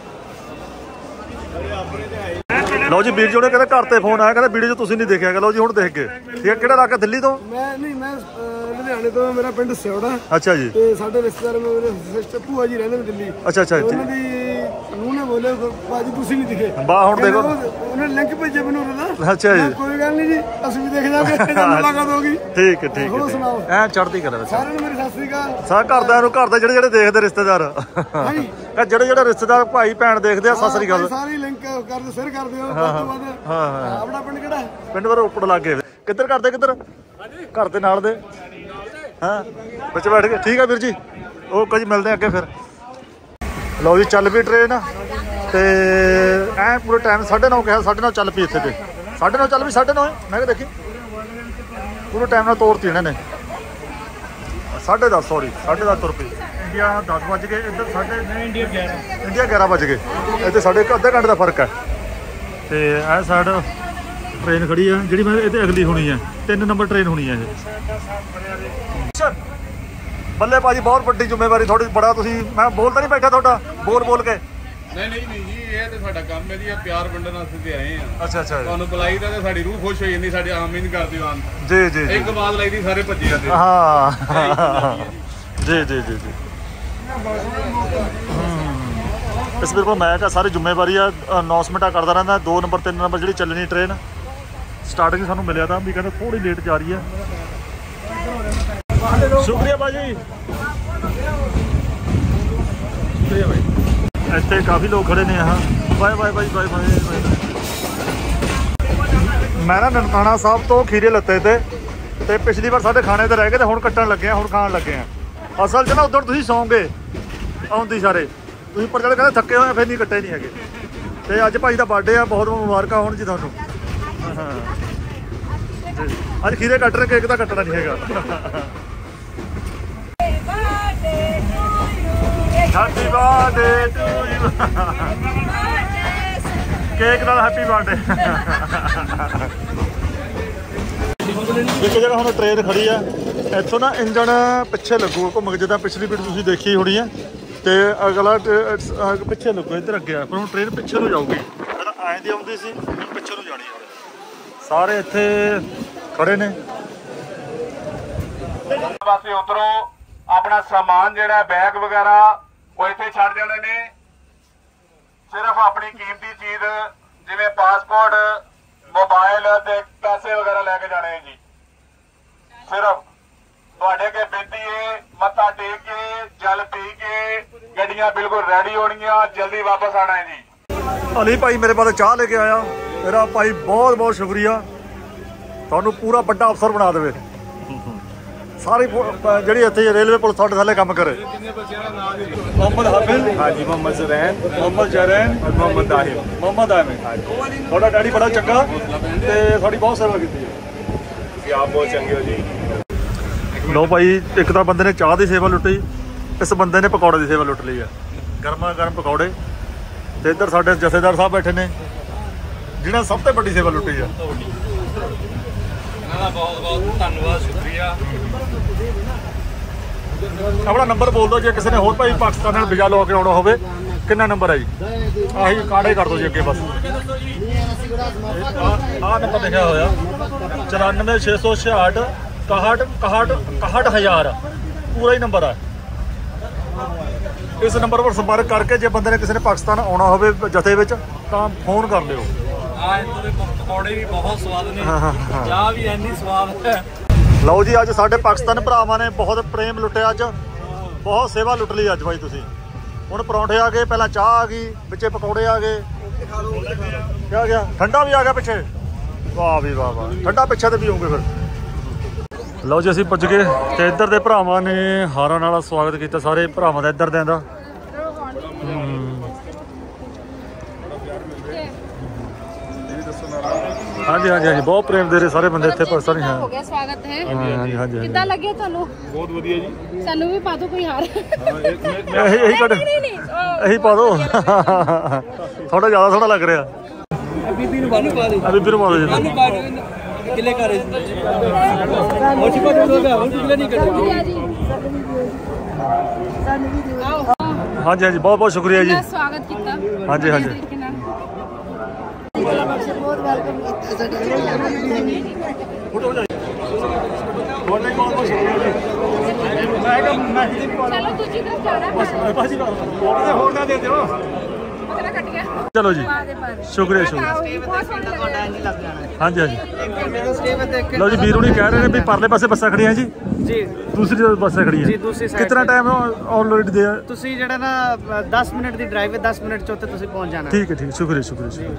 ਲਓ ਜੀ, ਵੀਰ ਜੀ ਉਹਨੇ ਕਹਿੰਦੇ ਘਰ ਤੇ ਫੋਨ ਆਇਆ, ਕਹਿੰਦਾ ਵੀਡੀਓ 'ਚ ਤੁਸੀਂ ਨਹੀਂ ਦੇਖਿਆ। ਲਓ ਜੀ ਹੁਣ ਦੇਖ ਕੇ। ਠੀਕ ਹੈ, ਕਿਹੜਾ ਇਲਾਕਾ? ਦਿੱਲੀ ਤੋਂ? ਮੈਂ ਨਹੀਂ, ਮੈਂ ਲੁਧਿਆਣੇ ਤੋਂ, ਮੇਰਾ ਪਿੰਡ ਸਿਉੜਾ। ਅੱਛਾ ਜੀ। ਤੇ ਸਾਡੇ ਰਿਸ਼ਤੇਦਾਰ ਮੇਰੇ ਸਿਸਟਰ ਭੂਆ ਜੀ ਰਹਿੰਦੇ ਨੇ ਦਿੱਲੀ। ਅੱਛਾ ਅੱਛਾ। ਉਹਨਾਂ ਦੀ ਨੂੰਹ ਨੇ ਬੋਲੇ ਭਾਜੀ ਤੁਸੀਂ ਨਹੀਂ ਦਿਖੇ। ਬਾ ਹੁਣ ਦੇਖੋ, ਉਹਨੇ ਲਿੰਕ ਭੇਜੇ ਮੈਨੂੰ ਉਹਦਾ। ਅੱਛਾ ਜੀ। ਕੋਈ ਗੱਲ ਨਹੀਂ ਜੀ, ਅਸੀਂ ਵੀ ਦੇਖ ਜਾਵਾਂਗੇ, ਮੁਲਾਕਾਤ ਹੋਗੀ। ਠੀਕ ਹੈ ਠੀਕ ਹੋਰ ਹੈ। ਸੁਣਾਓ? ਐ ਚੜ੍ਹਦੀ ਕਲਾ ਵਿੱਚ ਸਾਰਿਆਂ ਨੂੰ ਮੇਰੀ ਸਤਿ ਸ੍ਰੀ ਅਕਾਲ। ਸਾਰੇ ਘਰਦਿਆਂ ਨੂੰ, ਘਰ ਦੇ ਜਿਹੜੇ ਜਿਹੜੇ ਦੇਖਦੇ ਰਿਸ਼ਤੇਦਾਰ, ਹਾਂਜੀ ਜਿਹੜੇ ਜਿਹੜੇ ਰਿਸ਼ਤੇਦਾਰ ਭਾਈ ਭੈਣ ਦੇਖਦੇ ਆ, ਸਤਿ ਸ੍ਰੀ ਅਕਾਲ। ਸਾਰੇ ਲਿੰਕ ਕਰਦੇ, ਸ਼ੇਅਰ ਕਰ ਦਿਓ ਵੱਧ ਤੋਂ ਵੱਧ। ਹਾਂ ਹਾਂ। ਆਪਣਾ ਪਿੰਡ ਕਿਹੜਾ? ਪਿੰਡ ਵਾਰ ਉੱਪਰ ਲੱਗੇ। ਕਿੱਧਰ ਕਰਦੇ? ਕਿੱਧਰ? ਘਰ ਦੇ ਨਾਲ ਦੇ। ਹਾਂ, ਵਿੱਚ ਬੈਠ ਕੇ। ਠੀਕ ਆ ਵੀਰ ਜੀ, ਓਕੇ ਜੀ, ਮਿਲਦੇ ਆ ਅੱਗੇ ਫਿਰ। ਲਓ ਜੀ, ਚੱਲ ਪਈ ਟ੍ਰੇਨ, ਤੇ ਐ ਪੂਰੇ ਟਾਈਮ ਸਾਢੇ ਨੌ ਕਿਹਾ, ਸਾਢੇ ਨੌ ਚੱਲ ਪਈ ਇੱਥੇ ਤੇ। ਸਾਢੇ ਨੌ ਚੱਲ ਪਈ, ਸਾਢੇ ਨੌ ਮੈਂ ਕਿਹਾ ਦੇਖੀ ਪੂਰੇ ਟਾਈਮ ਨਾਲ ਤੋਰਤੀ ਇਹਨਾਂ ਨੇ। ਸਾਢੇ ਦਸ ਸੌਰੀ ਸਾਢੇ ਦਸ ਤੁਰ ਪਈ। ਇੰਡੀਆ ਦਸ ਵੱਜ ਗਏ, ਇੱਧਰ ਸਾਢੇ ਇੰਡੀਆ ਗਿਆਰਾਂ ਇੰਡੀਆ ਗਿਆਰਾਂ ਵੱਜ ਗਏ। ਇੱਥੇ ਸਾਡੇ ਇੱਕ ਅੱਧੇ ਘੰਟੇ ਦਾ ਫਰਕ ਹੈ। ਤੇ ਇਹ ਸਾਈਡ ਟ੍ਰੇਨ ਖੜੀ ਆ, ਜਿਹੜੀ ਮੈਂ ਇਹਦੇ ਅਗਲੀ ਹੋਣੀ ਹੈ, ਤਿੰਨ ਨੰਬਰ ਟ੍ਰੇਨ ਹੋਣੀ ਹੈ ਇਹ। ਬੱਲੇ ਭਾਜੀ, ਬਹੁਤ ਵੱਡੀ ਜ਼ਿੰਮੇਵਾਰੀ ਤੁਹਾਡੀ, ਬੜਾ ਤੁਸੀਂ, ਮੈਂ ਬੋਲਦਾ ਨਹੀਂ ਬੈਠਾ ਤੁਹਾਡਾ ਬੋਲ ਬੋਲ ਕੇ। ਨਹੀਂ ਨਹੀਂ ਨਹੀਂ ਜੀ, ਇਹ ਤੇ ਸਾਡਾ ਕੰਮ ਹੈ ਜੀ, ਇਹ ਪਿਆਰ ਵੰਡਣ ਵਾਸਤੇ ਤੇ ਆਏ ਆ। ਅੱਛਾ ਅੱਛਾ। ਤੁਹਾਨੂੰ ਬੁਲਾਈ ਦਾ ਤੇ ਸਾਡੀ ਰੂਹ ਖੁਸ਼ ਹੋ ਜਾਂਦੀ, ਸਾਡੇ ਆਮ ਹੀ ਨਹੀਂ ਕਰਦੇ ਆਨ। ਜੀ ਜੀ ਜੀ। ਇੱਕ ਬਾਤ ਲਾਈ ਦੀ ਸਾਰੇ ਭੱਜੇ ਜਾਂਦੇ। ਹਾਂ ਜੀ ਜੀ ਜੀ ਜੀ। ਇਸ ਮੇਰੇ ਕੋਲ ਮੈਂ ਕਿਹਾ ਸਾਰੀ ਜ਼ਿੰਮੇਵਾਰੀ ਆ, ਅਨਾਉਂਸਮੈਂਟਾਂ ਕਰਦਾ ਰਹਿੰਦਾ। ਦੋ ਨੰਬਰ ਤਿੰਨ ਨੰਬਰ ਜਿਹੜੀ ਚੱਲਣੀ ਟ੍ਰੇਨ, ਸਟਾਰਟਿੰਗ ਸਾਨੂੰ ਮਿਲਿਆ ਤਾਂ ਵੀ ਕਹਿੰਦੇ ਥੋੜੀ ਲੇਟ ਜਾ ਰਹੀ ਹੈ। ਸ਼ੁਕਰੀਆ ਭਾਜੀ, ਸ਼ੁਕਰੀਆ ਭਾਈ। ਇੱਥੇ ਕਾਫੀ ਲੋਕ ਖੜੇ ਨੇ। ਹਾਂ, ਬਾਏ ਬਾਏ ਬਾਈ, ਬਾਏ ਬਾਏ। ਮੈਂ ਨਾ ਨਨਕਾਣਾ ਸਾਹਿਬ ਤੋਂ ਖੀਰੇ ਲੱਤੇ ਤੇ ਤੇ ਪਿਛਲੀ ਵਾਰ ਸਾਡੇ ਖਾਣੇ ਤੇ ਰਹਿ ਗਏ, ਤੇ ਹੁਣ ਕੱਟਣ ਲੱਗੇ ਆ, ਹੁਣ ਖਾਣ ਲੱਗੇ ਆ। ਅਸਲ 'ਚ ਨਾ ਉੱਧਰ ਤੁਸੀਂ ਸੌਂਗੇ ਆਉਂਦੀ ਸਾਰੇ, ਤੁਸੀਂ ਪਰ ਜਿਹੜੇ ਕਹਿੰਦੇ ਥੱਕੇ ਹੋਏ ਫਿਰ ਨਹੀਂ ਕੱਟੇ ਨਹੀਂ ਹੈਗੇ। ਤੇ ਅੱਜ ਭਾਈ ਦਾ ਬਰਥਡੇ ਆ, ਬਹੁਤ ਮੁਬਾਰਕਾਂ ਹੋਣ ਜੀ ਤੁਹਾਨੂੰ। ਹਾਂ, ਅੱਜ ਖੀਰੇ ਕੱਟ ਰਹੇ, ਕੇਕ ਤਾਂ ਕੱਟਣਾ ਨਹੀਂ ਹੈਗਾ। Happy birthday to you. Cake ਨਾਲ ਹੈਪੀ ਬਰਥਡੇ। ਇੱਕ ਜਗ੍ਹਾ ਹੁਣ ਟ੍ਰੇਨ ਖੜੀ ਆ, ਇੱਥੋਂ ਨਾ ਇੰਜਣ ਪਿੱਛੇ ਲੱਗੂ, ਘੁੰਮ ਕੇ ਜਿੱਦਾਂ ਪਿਛਲੀ ਵੀਡੀਓ ਤੁਸੀਂ ਦੇਖੀ ਹੋਣੀ ਆ, ਤੇ ਅਗਲਾ ਪਿੱਛੇ ਲੱਗੂ, ਇੱਧਰ ਅੱਗੇ ਆ। ਪਰ ਹੁਣ ਟ੍ਰੇਨ ਪਿੱਛੇ ਨੂੰ ਜਾਊਗੀ, ਪਹਿਲਾਂ ਐਂ ਦੀ ਆਉਂਦੀ ਸੀ, ਹੁਣ ਪਿੱਛੇ ਨੂੰ ਜਾਣੀ ਆ। ਸਾਰੇ ਇੱਥੇ ਖੜੇ ਨੇ। ਪਾਸੇ ਉਤਰੋ, ਆਪਣਾ ਸਾਮਾਨ ਜਿਹੜਾ ਬੈਗ ਵਗੈਰਾ ਉਹ ਇੱਥੇ ਛੱਡ ਜਾਣੇ ਨੇ। ਸਿਰਫ ਆਪਣੀ ਕੀਮਤੀ ਚੀਜ਼ ਜਿਵੇਂ ਪਾਸਪੋਰਟ, ਮੋਬਾਈਲ ਤੇ ਪੈਸੇ ਵਗੈਰਾ ਲੈ ਕੇ ਜਾਣੇ ਜੀ। ਸਿਰਫ ਤੁਹਾਡੇ ਅੱਗੇ ਬੇਨਤੀ ਹੈ, ਮੱਥਾ ਟੇਕ ਕੇ, ਜਲ ਪੀ ਕੇ, ਗੱਡੀਆਂ ਬਿਲਕੁਲ ਰੈਡੀ ਹੋਣਗੀਆਂ, ਜਲਦੀ ਵਾਪਸ ਆਣਾ ਹੈ ਜੀ। ਅਲੀ ਭਾਈ ਮੇਰੇ ਪਾਸ ਚਾਹ ਲੈ ਕੇ ਆਇਆ, ਮੇਰਾ ਭਾਈ ਬਹੁਤ ਬਹੁਤ ਸ਼ੁਕਰੀਆ। ਤੁਹਾਨੂੰ ਪੂਰਾ ਵੱਡਾ ਅਫਸਰ ਬਣਾ ਦੇਵੇ। ਸਾਰੀ ਜਿਹੜੀ ਇੱਥੇ ਰੇਲਵੇ ਪੁਲਿਸ ਤੁਹਾਡੇ ਥੱਲੇ ਕੰਮ ਕਰੇ। मोहम्मद हाफिज, हाँ जी, मोहम्मद ज़ुरैन, मोहम्मद जरैन और मोहम्मद दाहिर। मोहम्मद आमिर। ਤੁਹਾਡਾ ਡੈਡੀ ਬੜਾ ਚੰਗਾ ਤੇ ਤੁਹਾਡੀ ਬਹੁਤ ਸੇਵਾ ਕੀਤੀ ਹੈ। जी आप बहुत चंगे हो जी। ਲੋ ਭਾਈ, ਇੱਕ ਤਾਂ ਬੰਦੇ ਨੇ ਚਾਹ ਦੀ ਸੇਵਾ ਲੁੱਟੀ, ਇਸ ਬੰਦੇ ਨੇ ਪਕੌੜੇ ਦੀ ਸੇਵਾ ਲੁੱਟ ਲਈ ਹੈ। ਗਰਮਾ ਗਰਮ ਪਕੌੜੇ। ਤੇ ਇੱਧਰ ਸਾਡੇ ਜਥੇਦਾਰ ਸਾਹਿਬ ਬੈਠੇ ਨੇ, ਜਿਹਨਾਂ ਸਭ ਤੋਂ ਵੱਡੀ ਸੇਵਾ ਲੁੱਟੀ ਹੈ। ਬਹੁਤ ਬਹੁਤ ਧੰਨਵਾਦ, ਸ਼ੁਕਰੀਆ। ਆਪਣਾ ਨੰਬਰ ਬੋਲ ਦਿਓ ਜੇ ਕਿਸੇ ਨੇ ਹੋਰ ਭਾਈ ਪਾਕਿਸਤਾਨ ਨਾਲ ਵੀਜ਼ਾ ਲਵਾ ਕੇ ਆਉਣਾ ਹੋਵੇ। ਕਿੰਨਾ ਨੰਬਰ ਹੈ ਜੀ? ਆਹੀ ਕਾਰਡ ਕਰ ਦਿਓ ਜੀ ਅੱਗੇ ਬਸ। ਆਹ ਨੰਬਰ ਲਿਖਿਆ ਹੋਇਆ ਚੁਰਾਨਵੇਂ ਛੇ ਸੌ ਛਿਆਹਠ ਇਕਾਹਠ ਇਕਾਹਠ ਇਕਾਹਠ ਹਜ਼ਾਰ, ਪੂਰਾ ਹੀ ਨੰਬਰ ਹੈ। ਇਸ ਨੰਬਰ ਪਰ ਸੰਪਰਕ ਕਰਕੇ ਜੇ ਬੰਦੇ ਨੇ ਕਿਸੇ ਨੇ ਪਾਕਿਸਤਾਨ ਆਉਣਾ ਹੋਵੇ ਜਥੇ ਵਿੱਚ ਤਾਂ ਫੋਨ ਕਰ ਲਿਓ। ਆ ਇੱਥੋਂ ਦੇ ਪਕੌੜੇ ਵੀ ਬਹੁਤ ਸਵਾਦ ਨੇ, ਚਾਹ ਵੀ ਇੰਨੀ ਸਵਾਦ ਹੈ। ਲਓ ਜੀ, ਅੱਜ ਸਾਡੇ ਪਾਕਿਸਤਾਨ ਭਰਾਵਾਂ ਨੇ ਬਹੁਤ ਪ੍ਰੇਮ ਲੁੱਟਿਆ, ਅੱਜ ਬਹੁਤ ਸੇਵਾ ਲੁੱਟ ਲਈ ਅੱਜ ਬਾਈ ਤੁਸੀਂ। ਹੁਣ ਪਰੌਂਠੇ ਆ ਗਏ, ਪਹਿਲਾਂ ਚਾਹ ਆ ਗਈ, ਵਿੱਚੇ ਪਕੌੜੇ ਆ ਗਏ। ਕਿਆ ਗਿਆ ਠੰਡਾ ਵੀ ਆ ਗਿਆ ਪਿੱਛੇ। ਵਾਹ ਵੀ ਵਾਹ ਵਾਹ, ਠੰਡਾ ਪਿੱਛੇ ਤੇ ਪੀਓਗੇ ਫਿਰ। ਲਓ ਜੀ ਅਸੀਂ ਪੁੱਜ ਗਏ ਤੇ ਇੱਧਰ ਦੇ ਭਰਾਵਾਂ ਨੇ ਹਾਰਾਂ ਨਾਲ ਸਵਾਗਤ ਕੀਤਾ, ਸਾਰੇ ਭਰਾਵਾਂ ਦਾ ਇੱਧਰ ਦਿਆਂ ਦਾ। ਹਾਂਜੀ ਹਾਂਜੀ ਹਾਂਜੀ ਬਹੁਤ ਪ੍ਰੇਮ ਦੇ ਰਹੇ ਸਾਰੇ ਬੰਦੇ ਇੱਥੇ ਪਰਸਾ ਨਹੀਂ ਹੈ। ਹੋ ਗਿਆ ਸਵਾਗਤ ਹੈ। ਹਾਂਜੀ ਹਾਂਜੀ ਕਿੱਦਾਂ ਲੱਗਿਆ ਤੁਹਾਨੂੰ? ਬਹੁਤ ਵਧੀਆ ਜੀ। ਸਾਨੂੰ ਵੀ ਪਾ ਦਿਓ ਕੋਈ ਹਾਰ। ਇਹੀ ਇਹੀ ਕੱਢ ਨਹੀਂ ਨਹੀਂ ਉਹ ਇਹੀ ਪਾ ਦਿਓ, ਥੋੜਾ ਜ਼ਿਆਦਾ ਸੋਹਣਾ ਲੱਗ ਰਿਹਾ। ਬੀਬੀ ਨੂੰ ਬਾਨੂੰ ਪਾ ਦੇ। ਆ ਬੀਬੀ ਨੂੰ ਪਾ ਦਿਓ ਜੀ। ਬਾਨੂੰ ਪਾ ਦੇ ਕਿਲੇ ਕਰੇ ਉਹ ਚਿਪਾ ਦੋ ਗਿਆ ਉਹ ਕਿਲੇ ਨਹੀਂ ਕੱਢ ਸ਼ੁਕਰੀਆ ਜੀ। ਹਾਂਜੀ ਹਾਂਜੀ ਬਹੁਤ ਬਹੁਤ ਸ਼ੁਕਰੀਆ ਜੀ। ਕਿੰਨਾ ਸਵਾਗਤ ਕੀਤਾ। ਹਾਂਜੀ, ਹਾਂਜੀ। ਤਰੀਕੇ ਨਾਲ। ਬਹੁਤ ਵੈਲਕਮ ਕੀਤਾ ਸਾਡੇ ਚਲੋ ਦੂਜੀ ਤਰਫ ਜਾਣਾ। ਹੋਰ ਨਾ ਦੇ ਦਿਓ। ਪਤਲਾ ਕੱਟ ਗਿਆ। ਚਲੋ ਜੀ ਪਾ ਦੇ ਪਰ। ਸ਼ੁਕਰੀਆ ਸ਼ੁਕਰੀਆ। ਬਹੁਤ ਸੋਹਣਾ ਲੱਗਿਆ। ਹਾਂਜੀ ਹਾਂਜੀ ਲਓ ਜੀ ਵੀਰੂ ਨਹੀਂ ਕਹਿ ਰਹੇ ਨੇ ਵੀ ਪਰਲੇ ਪਾਸੇ ਬੱਸਾਂ ਖੜੀਆਂ ਜੀ ਜੀ ਦੂਸਰੀ ਬੱਸਾਂ ਖੜੀਆਂ ਜੀ, ਦੂਸਰੀ side ਕਿੰਨਾ ਤੇ। ਟਾਈਮ ਆਲਰੇਡੀ ਦੇ ਆ? ਤੁਸੀਂ ਜਿਹੜਾ ਨਾ ਦਸ ਮਿੰਟ ਦੀ ਡਰਾਈਵ ਹੈ, ਦਸ ਮਿੰਟ ਚ ਉੱਥੇ ਤੁਸੀਂ ਪਹੁੰਚ ਜਾਣਾ। ਠੀਕ ਹੈ ਠੀਕ ਹੈ, ਸ਼ੁਕਰੀਆ ਸ਼ੁਕਰੀਆ ਸ਼ੁਕਰੀਆ।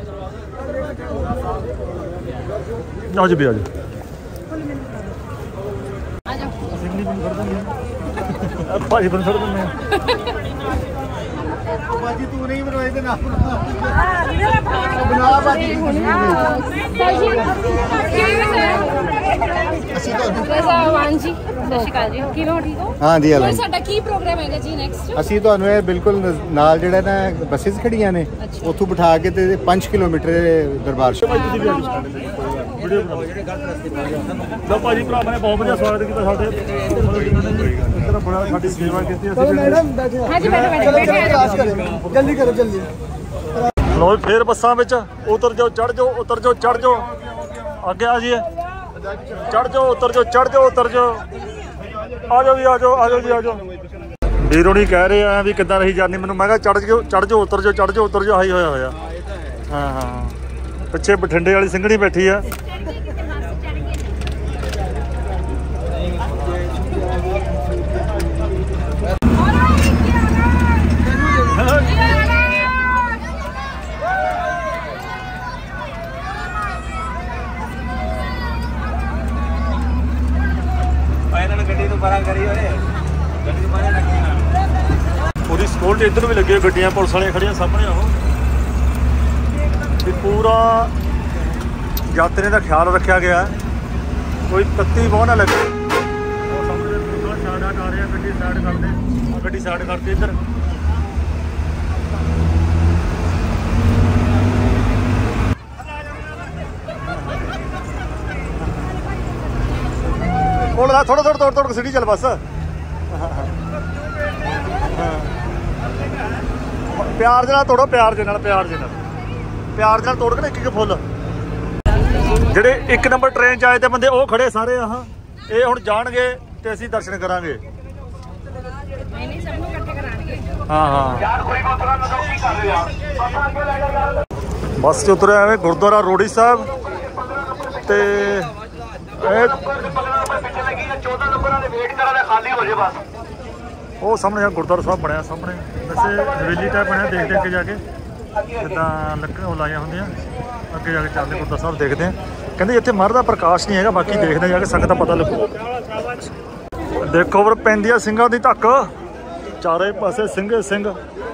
ਆਓ ਜੀ ਵੀ ਆਓ ਜੀ। ਆ ਜਾਓ। ਭਾਜੀ ਬਣ ਫੜ ਦਿੰਦੇ ਆ। ਬਾਜੀ ਤੂੰ ਨਹੀਂ ਬਣਵਾਈ ਤੇ ਨਾ ਬਣਾ ਬਾਜੀ ਅਸੀਂ ਤੁਹਾਨੂੰ ਰਜ਼ਾਵਾਨ ਜੀ ਸਤਿ ਸ਼੍ਰੀ ਅਕਾਲ ਜੀ, ਕਿਵੇਂ ਹੋ? ਠੀਕ ਹੋ? ਹਾਂਜੀ ਹੋਰ ਸਾਡਾ ਕੀ ਪ੍ਰੋਗਰਾਮ ਹੈਗਾ ਜੀ ਨੈਕਸਟ? ਅਸੀਂ ਤੁਹਾਨੂੰ ਇਹ ਬਿਲਕੁਲ ਨਾਲ ਜਿਹੜਾ ਨਾ ਬੱਸਿਸ ਖੜੀਆਂ ਨੇ ਅੱਛਾ। ਉੱਥੋਂ ਬਿਠਾ ਕੇ ਤੇ ਪੰਜ ਕਿਲੋਮੀਟਰ ਦਰਬਾਰ ਸਾਹਿਬ। ਲਓ ਭਾਜੀ ਭਰਾਵਾਂ ਨੇ ਬਹੁਤ ਵਧੀਆ ਸਵਾਗਤ ਕੀਤਾ ਸਾਡੇ। ਇੱਧਰ ਬੜਾ ਸਾਡੀ ਸੇਵਾ ਕੀਤੀ ਅਸੀਂ। ਹਾਂਜੀ ਬੈਠੋ ਬੈਠੋ ਬੈਠੇ ਆ ਜਾਓ। ਜਲਦੀ ਕਰੋ ਜਲਦੀ। ਲੋ ਫੇਰ ਬੱਸਾਂ ਵਿੱਚ ਉਤਰ ਜਾਓ, ਚੜ ਜਾਓ, ਉਤਰ ਜਾਓ, ਚੜ ਜਾਓ। ਅੱਗੇ ਆ ਜਾਈਏ, ਚੜ ਜਾਓ, ਉਤਰ ਜਾਓ, ਚੜ ਜਾਓ, ਉਤਰ ਜਾਓ। ਆ ਜਾਓ ਵੀ ਆ ਜਾਓ, ਆ ਜਾਓ ਜੀ ਆ ਜਾਓ। ਵੀਰੋ ਨਹੀਂ ਕਹਿ ਰਹੇ ਆ ਵੀ ਕਿੱਦਾਂ ਰਹੀ ਜਾਨੀ ਮੈਨੂੰ। ਮੈਂ ਕਿਹਾ ਚੜ ਜਾਓ, ਚੜ ਜਾਓ, ਉਤਰ ਜਾਓ, ਚੜ ਜਾਓ, ਉਤਰ ਜਾਓ। ਹਾਈ ਹੋਇਆ ਹੋਇਆ। ਹਾਂ ਹਾਂ ਪਿੱਛੇ ਬਠਿੰਡੇ ਵਾਲੀ ਸਿੰਘਣੀ ਬੈਠੀ ਆ। ਗੱਡੀ ਤੋਂ ਪਰਾਂ ਕਰੀ ਹੋਏ ਗੱਡੀ ਤੋਂ ਪਰਾਂ ਲੱਗੀ ਨਾ ਪੂਰੀ ਸਿਕਿਉਰਿਟੀ ਇੱਧਰ ਵੀ ਲੱਗੀ ਹੋਈ, ਗੱਡੀਆਂ ਪੁਲਿਸ ਵਾਲੀਆਂ ਖੜੀਆਂ ਸਾਹਮਣੇ। ਉਹ ਵੀ ਪੂਰਾ ਯਾਤਰੀ ਦਾ ਖਿਆਲ ਰੱਖਿਆ ਗਿਆ, ਕੋਈ ਪੱਤੀ ਬਹੁ ਨਾ ਲੱਗੇ। ਉਹ ਸਾਹਮਣੇ ਪੂਰਾ ਸਾਈਡ ਆ ਰਿਹਾ, ਗੱਡੀ ਸਾਈਡ ਕਰਦੇ ਆ, ਗੱਡੀ ਸਾਈਡ ਕਰਦੇ ਇੱਧਰ। ਕੋਲ ਥੋੜਾ ਥੋੜਾ ਤੋੜ ਤੋੜ ਕੇ ਸਿੱਧੀ ਚੱਲ ਬਸ। ਪਿਆਰ ਦੇ ਨਾਲ ਤੋੜੋ, ਪਿਆਰ ਦੇ ਨਾਲ, ਪਿਆਰ ਦੇ ਨਾਲ, ਪਿਆਰ ਦੇ ਨਾਲ ਤੋੜ ਕੇ ਨਾ ਇੱਕ ਇੱਕ ਫੁੱਲ। ਜਿਹੜੇ ਇੱਕ ਨੰਬਰ ਟ੍ਰੇਨ 'ਚ ਆਏ ਤੇ ਬੰਦੇ ਉਹ ਖੜੇ ਸਾਰੇ ਆਹ, ਇਹ ਹੁਣ ਜਾਣਗੇ ਤੇ ਅਸੀਂ ਦਰਸ਼ਨ ਕਰਾਂਗੇ। ਨਹੀਂ ਨਹੀਂ ਸਭ ਨੂੰ ਇਕੱਠੇ ਕਰਾਂਗੇ। ਹਾਂ ਹਾਂ ਬੱਸ 'ਚ ਉਤਰਿਆ ਐਵੇਂ ਗੁਰਦੁਆਰਾ ਰੋੜੀ ਸਾਹਿਬ ਤੇ ਇਹ ਉਹ ਸਾਹਮਣੇ ਗੁਰਦੁਆਰਾ ਸਾਹਿਬ ਬਣਿਆ ਸਾਹਮਣੇ। ਵੈਸੇ ਹਵੇਲੀ ਟਾਈਪ ਬਣਿਆ, ਦੇਖਦੇ ਅੱਗੇ ਜਾ ਕੇ ਜਿੱਦਾਂ ਲੱਕੜਾਂ ਉਹ ਲਾਈਆਂ ਹੁੰਦੀਆਂ। ਅੱਗੇ ਜਾ ਕੇ ਚੱਲਦੇ ਗੁਰਦੁਆਰਾ ਸਾਹਿਬ ਦੇਖਦੇ ਆ। ਕਹਿੰਦੇ ਇੱਥੇ ਮਰ ਦਾ ਪ੍ਰਕਾਸ਼ ਨਹੀਂ ਹੈਗਾ, ਬਾਕੀ ਦੇਖਦੇ ਜਾ ਕੇ ਸੰਗਤ ਦਾ ਪਤਾ ਲੱਗੂ। ਦੇਖੋ ਪਰ ਪੈਂਦੀਆਂ ਸਿੰਘਾਂ ਦੀ ਧੱਕ, ਚਾਰੇ ਪਾਸੇ ਸਿੰਘ ਸਿੰਘ।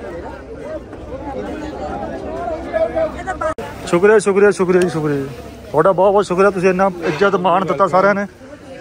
ਸ਼ੁਕਰੀਆ ਸ਼ੁਕਰੀਆ ਸ਼ੁਕਰੀਆ ਜੀ, ਸ਼ੁਕਰੀਆ ਜੀ ਤੁਹਾਡਾ, ਬਹੁਤ ਬਹੁਤ ਸ਼ੁਕਰੀਆ। ਤੁਸੀਂ ਇੰਨਾ ਇੱਜ਼ਤ ਮਾਣ ਦਿੱਤਾ ਸਾਰਿਆਂ ਨੇ।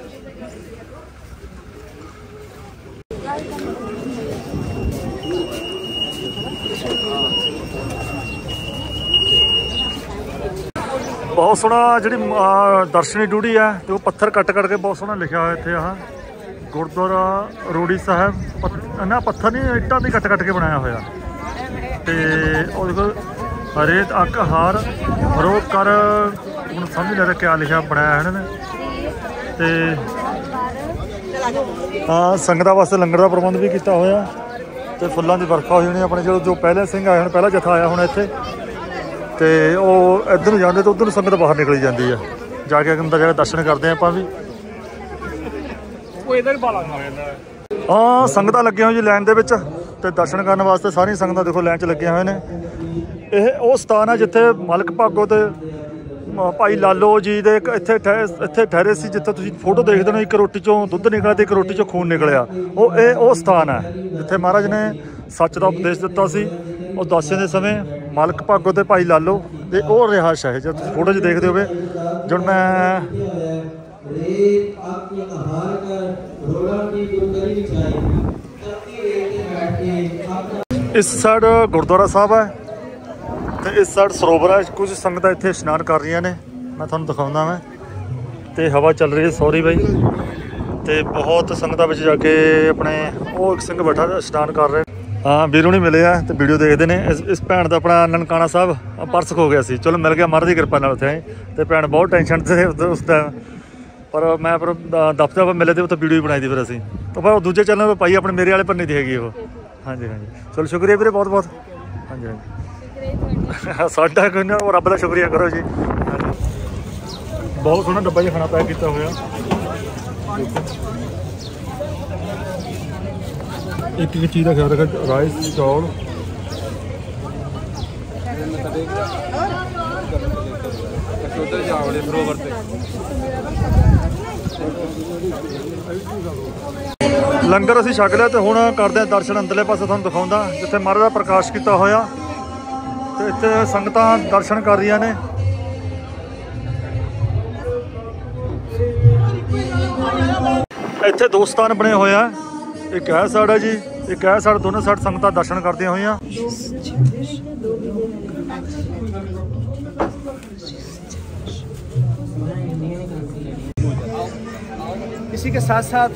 ਬਹੁਤ ਸੋਹਣਾ ਜਿਹੜੀ ਦਰਸ਼ਨੀ ਡਿਊਟੀ ਆ ਤੇ ਉਹ ਪੱਥਰ ਕੱਟ ਕੱਟ ਕੇ ਬਹੁਤ ਸੋਹਣਾ ਲਿਖਿਆ ਹੋਇਆ ਇੱਥੇ। ਆਹ ਗੁਰਦੁਆਰਾ ਰੋੜੀ ਸਾਹਿਬ ਇਹਨਾਂ ਪੱਥਰ ਨਹੀਂ, ਇੱਟਾਂ ਦੀ ਕੱਟ ਕੱਟ ਕੇ ਬਣਾਇਆ ਹੋਇਆ। ਤੇ ਉਹ ਦੇਖੋ ਰੇਤ ਅੱਕ ਹਾਰ ਰੋਕ ਕਰ, ਹੁਣ ਸਮਝ ਲੈ ਕਿਆ ਲਿਖਿਆ ਬਣਾਇਆ ਇਹਨਾਂ ਨੇ। ਤੇ ਹਾਂ ਸੰਗਤਾਂ ਵਾਸਤੇ ਲੰਗਰ ਦਾ ਪ੍ਰਬੰਧ ਵੀ ਕੀਤਾ ਹੋਇਆ ਤੇ ਫੁੱਲਾਂ ਦੀ ਵਰਖਾ ਹੋਈ ਹੋਣੀ ਆਪਣੇ। ਜਦੋਂ ਜੋ ਪਹਿਲੇ ਸਿੰਘ ਆਏ ਹੁਣ, ਪਹਿਲਾ ਜਥਾ ਆਇਆ ਹੁਣ ਇੱਥੇ, ਤੇ ਉਹ ਇੱਧਰ ਨੂੰ ਜਾਂਦੇ ਤੇ ਉੱਧਰ ਨੂੰ ਸੰਗਤ ਬਾਹਰ ਨਿਕਲੀ ਜਾਂਦੀ ਆ। ਜਾ ਕੇ ਅੰਦਰ ਜਾ ਕੇ ਦਰਸ਼ਨ ਕਰਦੇ ਹਾਂ ਆਪਾਂ ਵੀ। ਉਹ ਇਹਦਾ ਵੀ ਬਾਲਾ ਖਾ ਜਾਂਦਾ। ਹਾਂ ਸੰਗਤਾਂ ਲੱਗੀਆਂ ਹੋਈਆਂ ਜੀ ਲਾਈਨ ਦੇ ਵਿੱਚ। ਤੇ ਦਰਸ਼ਨ ਕਰਨ ਵਾਸਤੇ ਸਾਰੀਆਂ ਸੰਗਤਾਂ ਦੇਖੋ ਲਾਈਨ 'ਚ ਲੱਗੀਆਂ ਹੋਏ ਨੇ। ਇਹ ਉਹ ਸਥਾਨ ਹੈ ਜਿੱਥੇ ਮਲਕ ਭਾਗੋ ਤੇ ਭਾਈ ਲਾਲੋ ਜੀ ਦੇ ਇੱਕ ਇੱਥੇ ਠਹਿ ਇੱਥੇ ਠਹਿਰੇ ਸੀ, ਜਿੱਥੇ ਤੁਸੀਂ ਫੋਟੋ ਦੇਖਦੇ ਹੋ ਇੱਕ ਰੋਟੀ 'ਚੋਂ ਦੁੱਧ ਨਿਕਲਿਆ ਤੇ ਇੱਕ ਰੋਟੀ 'ਚੋਂ ਖੂਨ ਨਿਕਲਿਆ। ਉਹ ਇਹ ਉਹ ਸਥਾਨ ਹੈ ਜਿੱਥੇ ਮਹਾਰਾਜ ਨੇ ਸੱਚ ਦਾ ਉਪਦੇਸ਼ ਦਿੱਤਾ ਸੀ। ਉਹ ਦਾਸੀਆਂ ਦੇ ਸਮੇਂ ਮਲਕ ਭਾਗੋ ਤੇ ਭਾਈ ਲਾਲੋ ਦੇ ਉਹ ਰਿਹਾਇਸ਼ ਹੈ ਜਦ ਤੁਸੀਂ ਫੋਟੋ 'ਚ ਦੇਖਦੇ ਹੋਵੇ। ਜਦ ਮੈਂ ਇਸ ਸਾਈਡ ਗੁਰਦੁਆਰਾ ਸਾਹਿਬ ਹੈ ਤੇ ਇਸ ਸਾਈਡ ਸਰੋਵਰ ਹੈ। ਕੁਝ ਸੰਗਤਾਂ ਇੱਥੇ ਇਸ਼ਨਾਨ ਕਰ ਰਹੀਆਂ ਨੇ, ਮੈਂ ਤੁਹਾਨੂੰ ਦਿਖਾਉਂਦਾ ਮੈਂ। ਤੇ ਹਵਾ ਚੱਲ ਰਹੀ ਹੈ ਸੌਰੀ ਬਾਈ, ਤੇ ਬਹੁਤ ਸੰਗਤਾਂ ਵਿੱਚ ਜਾ ਕੇ ਆਪਣੇ ਉਹ ਇੱਕ ਸਿੰਘ ਬੈਠਾ ਇਸ਼ਨਾਨ ਕਰ ਰਹੇ। ਹਾਂ ਵੀਰੋ ਨਹੀਂ ਮਿਲੇ ਆ ਤੇ ਵੀਡੀਓ ਦੇਖਦੇ ਨੇ। ਇਸ ਇਸ ਭੈਣ ਦਾ ਆਪਣਾ ਨਨਕਾਣਾ ਸਾਹਿਬ ਪਰਸ ਖੋ ਗਿਆ ਸੀ, ਚਲੋ ਮਿਲ ਗਿਆ ਮਹਾਰਾਜ ਦੀ ਕਿਰਪਾ ਨਾਲ ਉੱਥੇ ਆਏ। ਤੇ ਭੈਣ ਬਹੁਤ ਟੈਨਸ਼ਨ ਤੇ ਉਸ ਟਾਈਮ, ਪਰ ਮੈਂ ਪਰ ਦਫ਼ਤਰ ਪਰ ਮਿਲੇ ਤੇ ਉੱਥੇ ਵੀਡੀਓ ਵੀ ਬਣਾਈ ਦੀ ਫਿਰ ਅਸੀਂ। ਤਾਂ ਫਿਰ ਉਹ ਦੂਜੇ ਚੈਨਲ 'ਤੇ ਪਾਈ, ਆਪਣੇ ਮੇਰੇ ਵਾਲੇ ਪਰ ਨਹੀਂ ਦੀ ਹੈਗੀ ਉਹ। ਹਾਂਜੀ ਹਾਂਜੀ ਚਲੋ ਸ਼ੁਕਰੀਆ ਵੀਰੇ ਬਹੁਤ ਬਹੁਤ। ਹਾਂਜੀ ਹਾਂਜੀ ਸਾਡਾ ਕੋਈ ਨਾ, ਰੱਬ ਦਾ ਸ਼ੁਕਰੀਆ ਕਰੋ ਜੀ। ਬਹੁਤ ਸੋਹਣਾ ਡੱਬਾ ਜਿਹਾ ਖਾਣਾ ਪੈਕ ਕੀਤਾ ਹੋਇਆ। ਇੱਕ ਇੱਕ ਚੀਜ਼ ਦਾ ਖਿਆਲ ਰੱਖਿਆ, ਰਾਈਸ ਚੌਲ ਲੰਗਰ ਅਸੀਂ ਛਕ ਲਿਆ ਤੇ ਹੁਣ ਕਰਦੇ ਹਾਂ ਦਰਸ਼ਨ ਅੰਦਰਲੇ ਪਾਸੇ ਤੁਹਾਨੂੰ ਦਿਖਾਉਂਦਾ ਜਿੱਥੇ ਮਹਾਰਾਜ ਦਾ ਪ੍ਰਕਾਸ਼ ਕੀਤਾ ਹੋਇਆ। ਤੇ ਇੱਥੇ ਸੰਗਤਾਂ ਦਰਸ਼ਨ ਕਰ ਰਹੀਆਂ ਨੇ। ਇੱਥੇ ਦੋ ਸਥਾਨ ਬਣੇ ਹੋਏ ਆ, ਇੱਕ ਇਹ ਸਾਈਡ ਹੈ ਜੀ, ਇੱਕ ਇਹ ਸਾਈਡ, ਦੋਨੋਂ ਸਾਈਡ ਸੰਗਤਾਂ ਦਰਸ਼ਨ ਕਰਦੀਆਂ ਹੋਈਆਂ। इसी के साथ साथ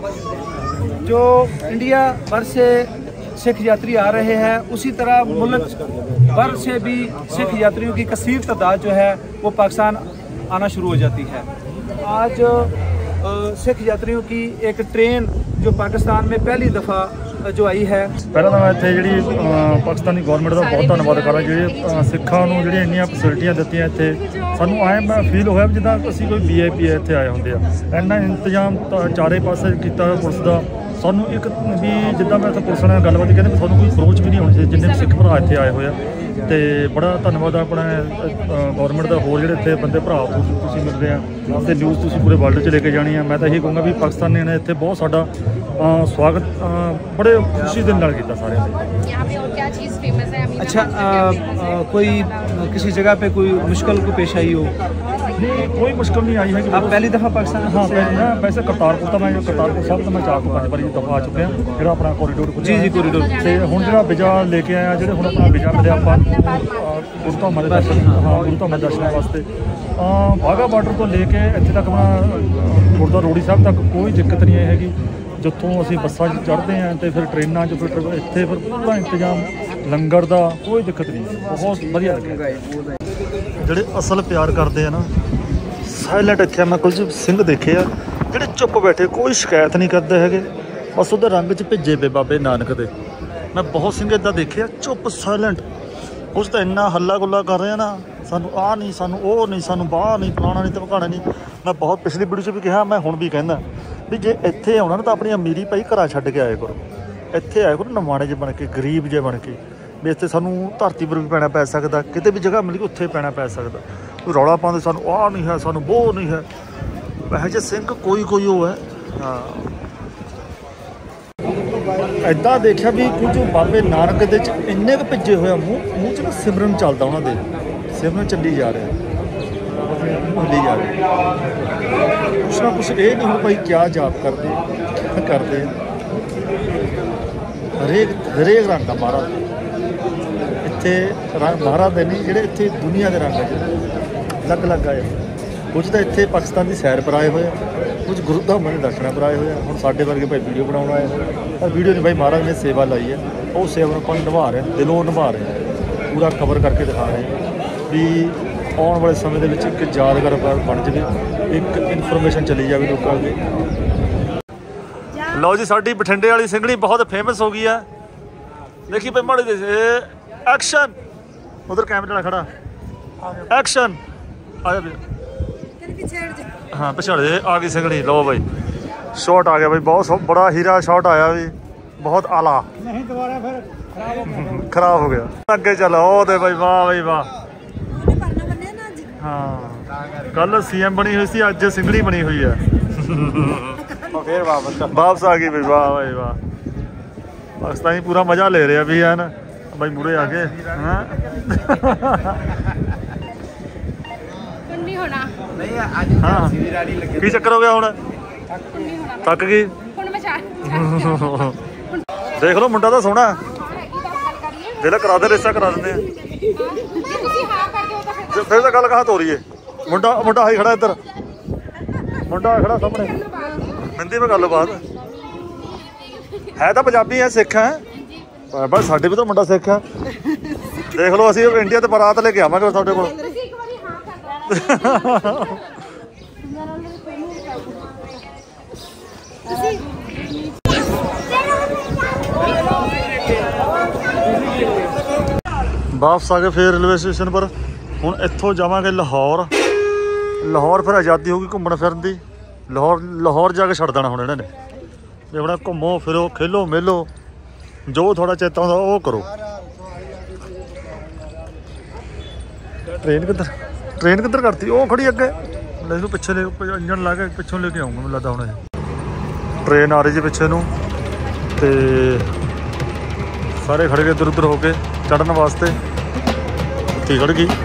जो इंडिया भर से सिख यात्री आ रहे हैं, उसी तरह मुल्क भर से भी सिख यात्रियों की कसीर तादाद जो है वो पाकिस्तान आना शुरू हो जाती है। आज सिख यात्रियों की एक ट्रेन जो पाकिस्तान में पहली दफ़ा जो आई है। ਪਹਿਲਾਂ ਤਾਂ ਮੈਂ ਇੱਥੇ ਜਿਹੜੀ ਪਾਕਿਸਤਾਨੀ ਗੌਰਮੈਂਟ ਦਾ ਬਹੁਤ ਧੰਨਵਾਦ ਕਰਦਾ, ਜਿਹੜੇ ਸਿੱਖਾਂ ਨੂੰ ਜਿਹੜੀਆਂ ਇੰਨੀਆਂ ਫੈਸਿਲਿਟੀਆਂ ਦਿੱਤੀਆਂ ਇੱਥੇ। ਸਾਨੂੰ ਐਂ ਮੈਂ ਫੀਲ ਹੋਇਆ ਜਿੱਦਾਂ ਅਸੀਂ ਕੋਈ ਵੀ ਆਈ ਪੀ ਇੱਥੇ ਆਏ ਹੁੰਦੇ ਆ। ਇੰਨਾ ਇੰਤਜ਼ਾਮ ਚਾਰੇ ਪਾਸੇ ਕੀਤਾ ਹੋਇਆ ਪੁਲਿਸ ਦਾ। ਸਾਨੂੰ ਇੱਕ ਵੀ ਜਿੱਦਾਂ ਮੈਂ ਇੱਥੇ ਪੁਲਿਸ ਨਾਲ ਗੱਲਬਾਤ ਕਹਿੰਦੇ ਸਾਨੂੰ ਕੋਈ ਅਪਰੋਚ ਵੀ ਨਹੀਂ ਹੋਣੀ ਚਾਹੀਦੀ ਜਿੰਨੇ ਸਿੱਖ ਭਰਾ ਇੱਥੇ ਆਏ ਹੋਏ ਆ। ਤੇ ਬੜਾ ਧੰਨਵਾਦ ਆਪਣਾ ਗੌਰਮੈਂਟ ਦਾ। ਹੋਰ ਜਿਹੜੇ ਇੱਥੇ ਬੰਦੇ ਭਰਾ ਤੁਸੀਂ ਮਿਲਦੇ ਆ ਤੇ ਨਿਊਜ਼ ਤੁਸੀਂ ਪੂਰੇ ਵਰਲਡ 'ਚ ਲੈ ਕੇ ਜਾਣੀ ਆ। ਮੈਂ ਤਾਂ ਇਹੀ ਕਹੂੰਗਾ ਵੀ ਪਾਕਿਸਤਾਨ ਨੇ ਇੱਥੇ ਬਹੁਤ ਸਾਡਾ ਸਵਾਗਤ ਬੜੇ ਖੁਸ਼ੀ ਦੇ ਨਾਲ ਕੀਤਾ ਸਾਰਿਆਂ ਨੇ। अच्छा आ, आ, कोई किसी जगह पे कोई मुश्किल को पेश आई हो? नहीं कोई मुश्किल नहीं आई है। आप पहली दफ़ा पाकिस्तान? हाँ मैं वैसे करतारपुर तो मैं करतारपुर साहब तो मैं चार तो पाँच बार दफ़ा आ चुके हैं। जो अपना कोरीडोर जी जी कोरीडोर ਤੇ ਹੁਣ ਜਿਹੜਾ ਵੀਜ਼ਾ ਲੈ ਕੇ ਆਇਆ, ਜਿਹੜੇ ਹੁਣ ਆਪਣਾ ਵੀਜ਼ਾ ਮਿਲਿਆ ਆਪਾਂ ਗੁਰਧਾਮਾਂ ਦੇ ਦਰਸ਼ਨ, ਹਾਂ ਗੁਰਧਾਮਾਂ ਦੇ ਦਰਸ਼ਨ ਵਾਸਤੇ ਵਾਹਗਾ ਬਾਰਡਰ ਤੋਂ ਲੈ ਕੇ ਇੱਥੇ ਤੱਕ ਆਪਣਾ ਗੁਰਦੁਆਰਾ ਰੋੜੀ ਸਾਹਿਬ ਤੱਕ ਕੋਈ ਦਿੱਕਤ ਨਹੀਂ ਆਈ ਹੈਗੀ। ਜਿੱਥੋਂ ਅਸੀਂ ਬੱਸਾਂ 'ਚ ਚੜ੍ਹਦੇ ਹਾਂ ਤੇ ਫਿਰ ਟ੍ਰੇਨਾਂ 'ਚ, ਫਿਰ ਇੱਥੇ ਫਿਰ ਪੂਰਾ ਇੰਤਜ਼ਾਮ ਲੰਗਰ ਦਾ ਕੋਈ ਦਿੱਕਤ ਨਹੀਂ, ਬਹੁਤ ਵਧੀਆ ਲੱਗਿਆ। ਜਿਹੜੇ ਅਸਲ ਪਿਆਰ ਕਰਦੇ ਆ ਨਾ, ਸਾਇਲੈਂਟ ਇੱਥੇ ਮੈਂ ਕੁਝ ਸਿੰਘ ਦੇਖੇ ਆ ਜਿਹੜੇ ਚੁੱਪ ਬੈਠੇ, ਕੋਈ ਸ਼ਿਕਾਇਤ ਨਹੀਂ ਕਰਦੇ ਹੈਗੇ, ਬਸ ਉਹਦੇ ਰੰਗ 'ਚ ਭਿੱਜੇ ਪਏ ਬਾਬੇ ਨਾਨਕ ਦੇ। ਮੈਂ ਬਹੁਤ ਸਿੰਘ ਇੱਦਾਂ ਦੇਖੇ ਆ ਚੁੱਪ ਸਾਇਲੈਂਟ। ਕੁਝ ਤਾਂ ਇੰਨਾ ਹੱਲਾ ਗੁੱਲਾ ਕਰ ਰਹੇ ਆ ਨਾ, ਸਾਨੂੰ ਆਹ ਨਹੀਂ, ਸਾਨੂੰ ਉਹ ਨਹੀਂ, ਸਾਨੂੰ ਬਾਹਰ ਨਹੀਂ, ਫਲਾਣਾ ਨਹੀਂ, ਧਮਕਾਣਾ ਨਹੀਂ। ਮੈਂ ਬਹੁਤ ਪਿਛਲੀ ਵੀਡੀਓ 'ਚ ਵੀ ਕਿਹਾ, ਮੈਂ ਹੁਣ ਵੀ ਕਹਿੰਦਾ ਵੀ ਜੇ ਇੱਥੇ ਆਉਣਾ ਨਾ ਤਾਂ ਆਪਣੀ ਅਮੀਰੀ ਭਾਈ ਘਰਾਂ ਛੱਡ ਕੇ ਆਏ ਕਰੋ। ਇੱਥੇ ਆਏ ਕਰੋ ਨਮਾਣੇ ਜਿਹੇ ਬਣ ਕੇ, ਗਰੀਬ ਜਿਹੇ ਬਣ ਕੇ। ਵੀ ਇੱਥੇ ਸਾਨੂੰ ਧਰਤੀ ਪਰ ਵੀ ਪੈਣਾ ਪੈ ਸਕਦਾ, ਕਿਤੇ ਵੀ ਜਗ੍ਹਾ ਮਿਲ ਗਈ ਉੱਥੇ ਪੈਣਾ ਪੈ ਸਕਦਾ। ਕੋਈ ਰੌਲਾ ਪਾਉਂਦੇ ਸਾਨੂੰ ਆਹ ਨਹੀਂ ਹੈ, ਸਾਨੂੰ ਬੋਹ ਨਹੀਂ ਹੈ। ਇਹੋ ਜਿਹੇ ਸਿੰਘ ਕੋਈ ਕੋਈ ਉਹ ਹੈ। ਹਾਂ ਇੱਦਾਂ ਦੇਖਿਆ ਵੀ ਕੁਝ ਬਾਬੇ ਨਾਨਕ ਦੇ 'ਚ ਇੰਨੇ ਕੁ ਭਿੱਜੇ ਹੋਇਆ, ਮੂੰਹ ਮੂੰਹ 'ਚ ਨਾ ਸਿਮਰਨ ਚੱਲਦਾ ਉਹਨਾਂ ਦੇ, ਸਿਮਰਨ ਚੱਲੀ ਜਾ ਰਿਹਾ, ਭੁੱਲੀ ਜਾ ਰਿਹਾ। ਕੁਛ ਨਾ ਕੁਛ ਇਹ ਨਹੀਂ ਹੁਣ ਭਾਈ ਕਿਆ ਜਾਪ ਕਰਦੇ ਕਰਦੇ ਹਰੇਕ ਹਰੇਕ ਰੰਗ ਦਾ ਮਹਾਰਾਜ ਇੱਥੇ ਰੰਗ ਮਹਾਰਾਜ ਦੇ ਨਹੀਂ, ਜਿਹੜੇ ਇੱਥੇ ਦੁਨੀਆ ਦੇ ਰੰਗ ਅਲੱਗ ਅਲੱਗ ਆਏ। ਕੁਝ ਤਾਂ ਇੱਥੇ ਪਾਕਿਸਤਾਨ ਦੀ ਸੈਰ ਪਰ ਆਏ ਹੋਏ ਆ, ਕੁਝ ਗੁਰੂਧਾਮਾਂ ਦੇ ਦਰਸ਼ਨਾਂ ਪਰ ਆਏ ਹੋਏ ਆ। ਹੁਣ ਸਾਡੇ ਵਰਗੇ ਭਾਈ ਵੀਡੀਓ ਬਣਾਉਣ ਆਏ, ਪਰ ਵੀਡੀਓ ਨਹੀਂ ਭਾਈ ਮਹਾਰਾਜ ਨੇ ਸੇਵਾ ਲਾਈ ਹੈ, ਉਹ ਸੇਵਾ ਨੂੰ ਆਪਾਂ ਨਿਭਾ ਰਹੇ, ਦਿਲੋਂ ਨਿਭਾ ਰਹੇ, ਪੂਰਾ ਕਵਰ ਕਰਕੇ ਦਿਖਾ ਰਹੇ ਵੀ ਆਉਣ ਵਾਲੇ ਸਮੇਂ ਦੇ ਵਿੱਚ ਇੱਕ ਯਾਦਗਾਰ ਬਣ ਜਾਵੇ, ਇੱਕ ਇਨਫੋਰਮੇਸ਼ਨ ਚਲੀ ਜਾਵੇ ਲੋਕਾਂ ਅੱਗੇ। ਲਓ ਜੀ ਸਾਡੀ ਬਠਿੰਡੇ ਵਾਲੀ ਸਿੰਘਣੀ ਬਹੁਤ ਫੇਮਸ ਹੋ ਗਈ ਹੈ। ਦੇਖੀ ਭਾਈ ਮਾੜੀ ਦੇ ਐਕਸ਼ਨ, ਉਧਰ ਕੈਮਰੇ ਨਾਲ ਖੜਾ, ਐਕਸ਼ਨ ਆ ਜਾ ਹਾਂ ਪਿਛੜ ਜੇ ਆ ਗਈ ਸਿੰਘਣੀ। ਲਓ ਬਾਈ ਸ਼ਾਟ ਆ ਗਿਆ ਬਾਈ, ਬਹੁਤ ਬੜਾ ਹੀਰਾ ਸ਼ਾਟ ਆਇਆ ਵੀ, बहुत आला नहीं दोबारा फिर खराब हो गया खराब हो गया अगे चलो ओ दे भाई वाह भाई वाह हाँ कल सीएम बनी हुई सी अज सिंगड़ी बनी हुई है फिर वापस वापस आ गई भाई वाह भाई वाह पाकिस्तानी पूरा मजा ले रहे भी है ना भाई मुड़े आके हाँ नहीं होना हाँ की चक्कर हो गया हुण थक गई ਹੁਣ ਮੈਂ ਚਾਹ देख लो मुंडा तो सोहना दिल करा दे रिश्ता करा देंगे ਤੁਸੀਂ ਹਾਂ ਕਰਦੇ ਹੋ ਤਾਂ ਫਿਰ फिर तो गल कहाँ तोड़िए मुंडा मुंडा हाई खड़ा इधर मुंडा खड़ा सामने हिंदी में गल बात है तो पंजाबी है सिख है बस साडे भी तो मुंडा सिख है देख लो असी इंडिया तो बारात लेके आवांगे तुहाडे कोल ਤੁਸੀਂ ਇੱਕ ਵਾਰੀ ਹਾਂ ਕਰ ਲਓ ਤੁਸੀਂ वापस आ गए फिर रेलवे स्टेशन पर हुण इत्थों जावांगे लाहौर लाहौर फिर आज़ादी होगी घूमण फिरन दी लाहौर लाहौर जाके छड्ड देना हुण इन्हां ने ते अपना घूमो फिरो खेलो मेलो जो थोड़ा चेता होंदा ओह करो ट्रेन किधर ट्रेन किधर करती ओह खड़ी अगे इसनूं पिछे ले इंजन ला के पिछों लेके आऊँगा मैनूं लगदा हुण ट्रेन आ रही जी पिछे नूं ते सारे खड़े गए इधर उधर होके चढ़न वास्ते ती खड़ गई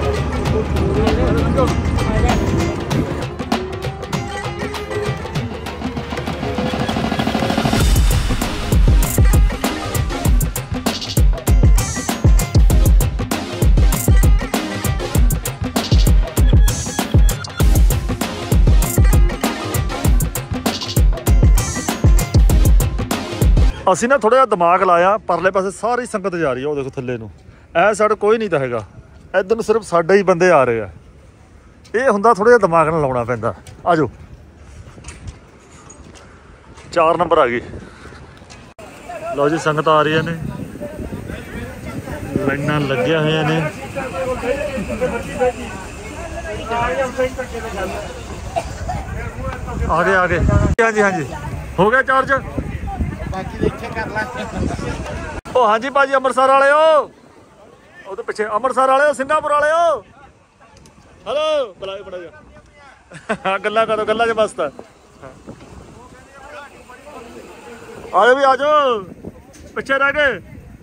ਅਸੀਂ ਨਾ ਥੋੜਾ ਜਿਹਾ ਦਿਮਾਗ ਲਾਇਆ ਪਰਲੇ ਪਾਸੇ ਸਾਰੀ ਸੰਗਤ ਜਾ ਰਹੀ ਹੈ ਉਹ ਦੇਖੋ ਥੱਲੇ ਨੂੰ ਇਹ ਸਾਈਡ ਕੋਈ ਨਹੀਂ ਤਾਂ ਹੈਗਾ ਇੱਧਰ ਨੂੰ ਸਿਰਫ ਸਾਡੇ ਹੀ ਬੰਦੇ ਆ ਰਹੇ ਆ ਇਹ ਹੁੰਦਾ ਥੋੜਾ ਜਿਹਾ ਦਿਮਾਗ ਨਾਲ ਲਾਉਣਾ ਪੈਂਦਾ ਆ ਜਾਓ ਚਾਰ ਨੰਬਰ ਆ ਗਈ ਲਓ ਜੀ ਸੰਗਤ ਆ ਰਹੀਆਂ ਨੇ ਲਾਈਨਾਂ ਲੱਗੀਆਂ ਹੋਈਆਂ ਨੇ ਆ ਗਏ ਆ ਗਏ ਹਾਂਜੀ ਹਾਂਜੀ ਹੋ ਗਿਆ ਚਾਰਜ ਬਾਕੀ ਦੇਖੇ ਕਰ ਲਾਂਗੇ ओ हाँ जी भाजी अमृतसर वाले हो तो पिछे अमृतसर वाले हो सिंगापुर वाले हो हेलो बुलाओ बड़ा जा गल्ला करो गल्ला च मस्त है आ जाओ भी आ जाओ पिछे रह गए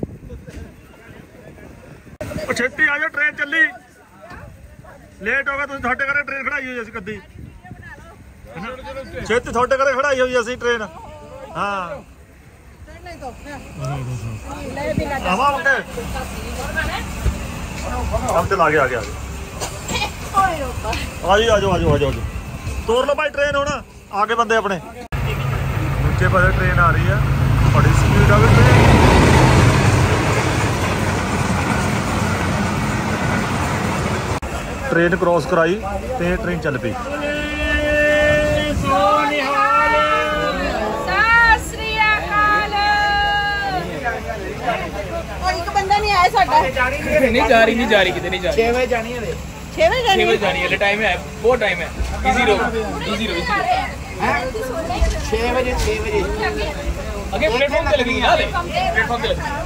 छेती आ जाओ ट्रेन चली लेट हो गया तुम थोड़े घरे ट्रेन खड़ाई हुई असी कद्दी छेती थोड़े घरे खड़ाई हुई असी ट्रेन हाँ हम चल आगे आगे आगे आ जाओ आ जाओ आ जाओ आ जाओ तोड़ लो भाई ट्रेन होना आगे बंदे अपने नीचे पासे ट्रेन आ रही है बड़ी स्पीड आ गई ट्रेन ट्रेन क्रॉस कराई तो ट्रेन चल पई नहीं जा रही नहीं जा रही कितने नहीं जा रही छह बजे जानी है छह बजे जानी है जानी है टाइम है बहुत टाइम है इजी रो इजी रो छह बजे छह बजे आगे प्लेटफॉर्म पे लगेगी ना प्लेटफॉर्म पे लगेगी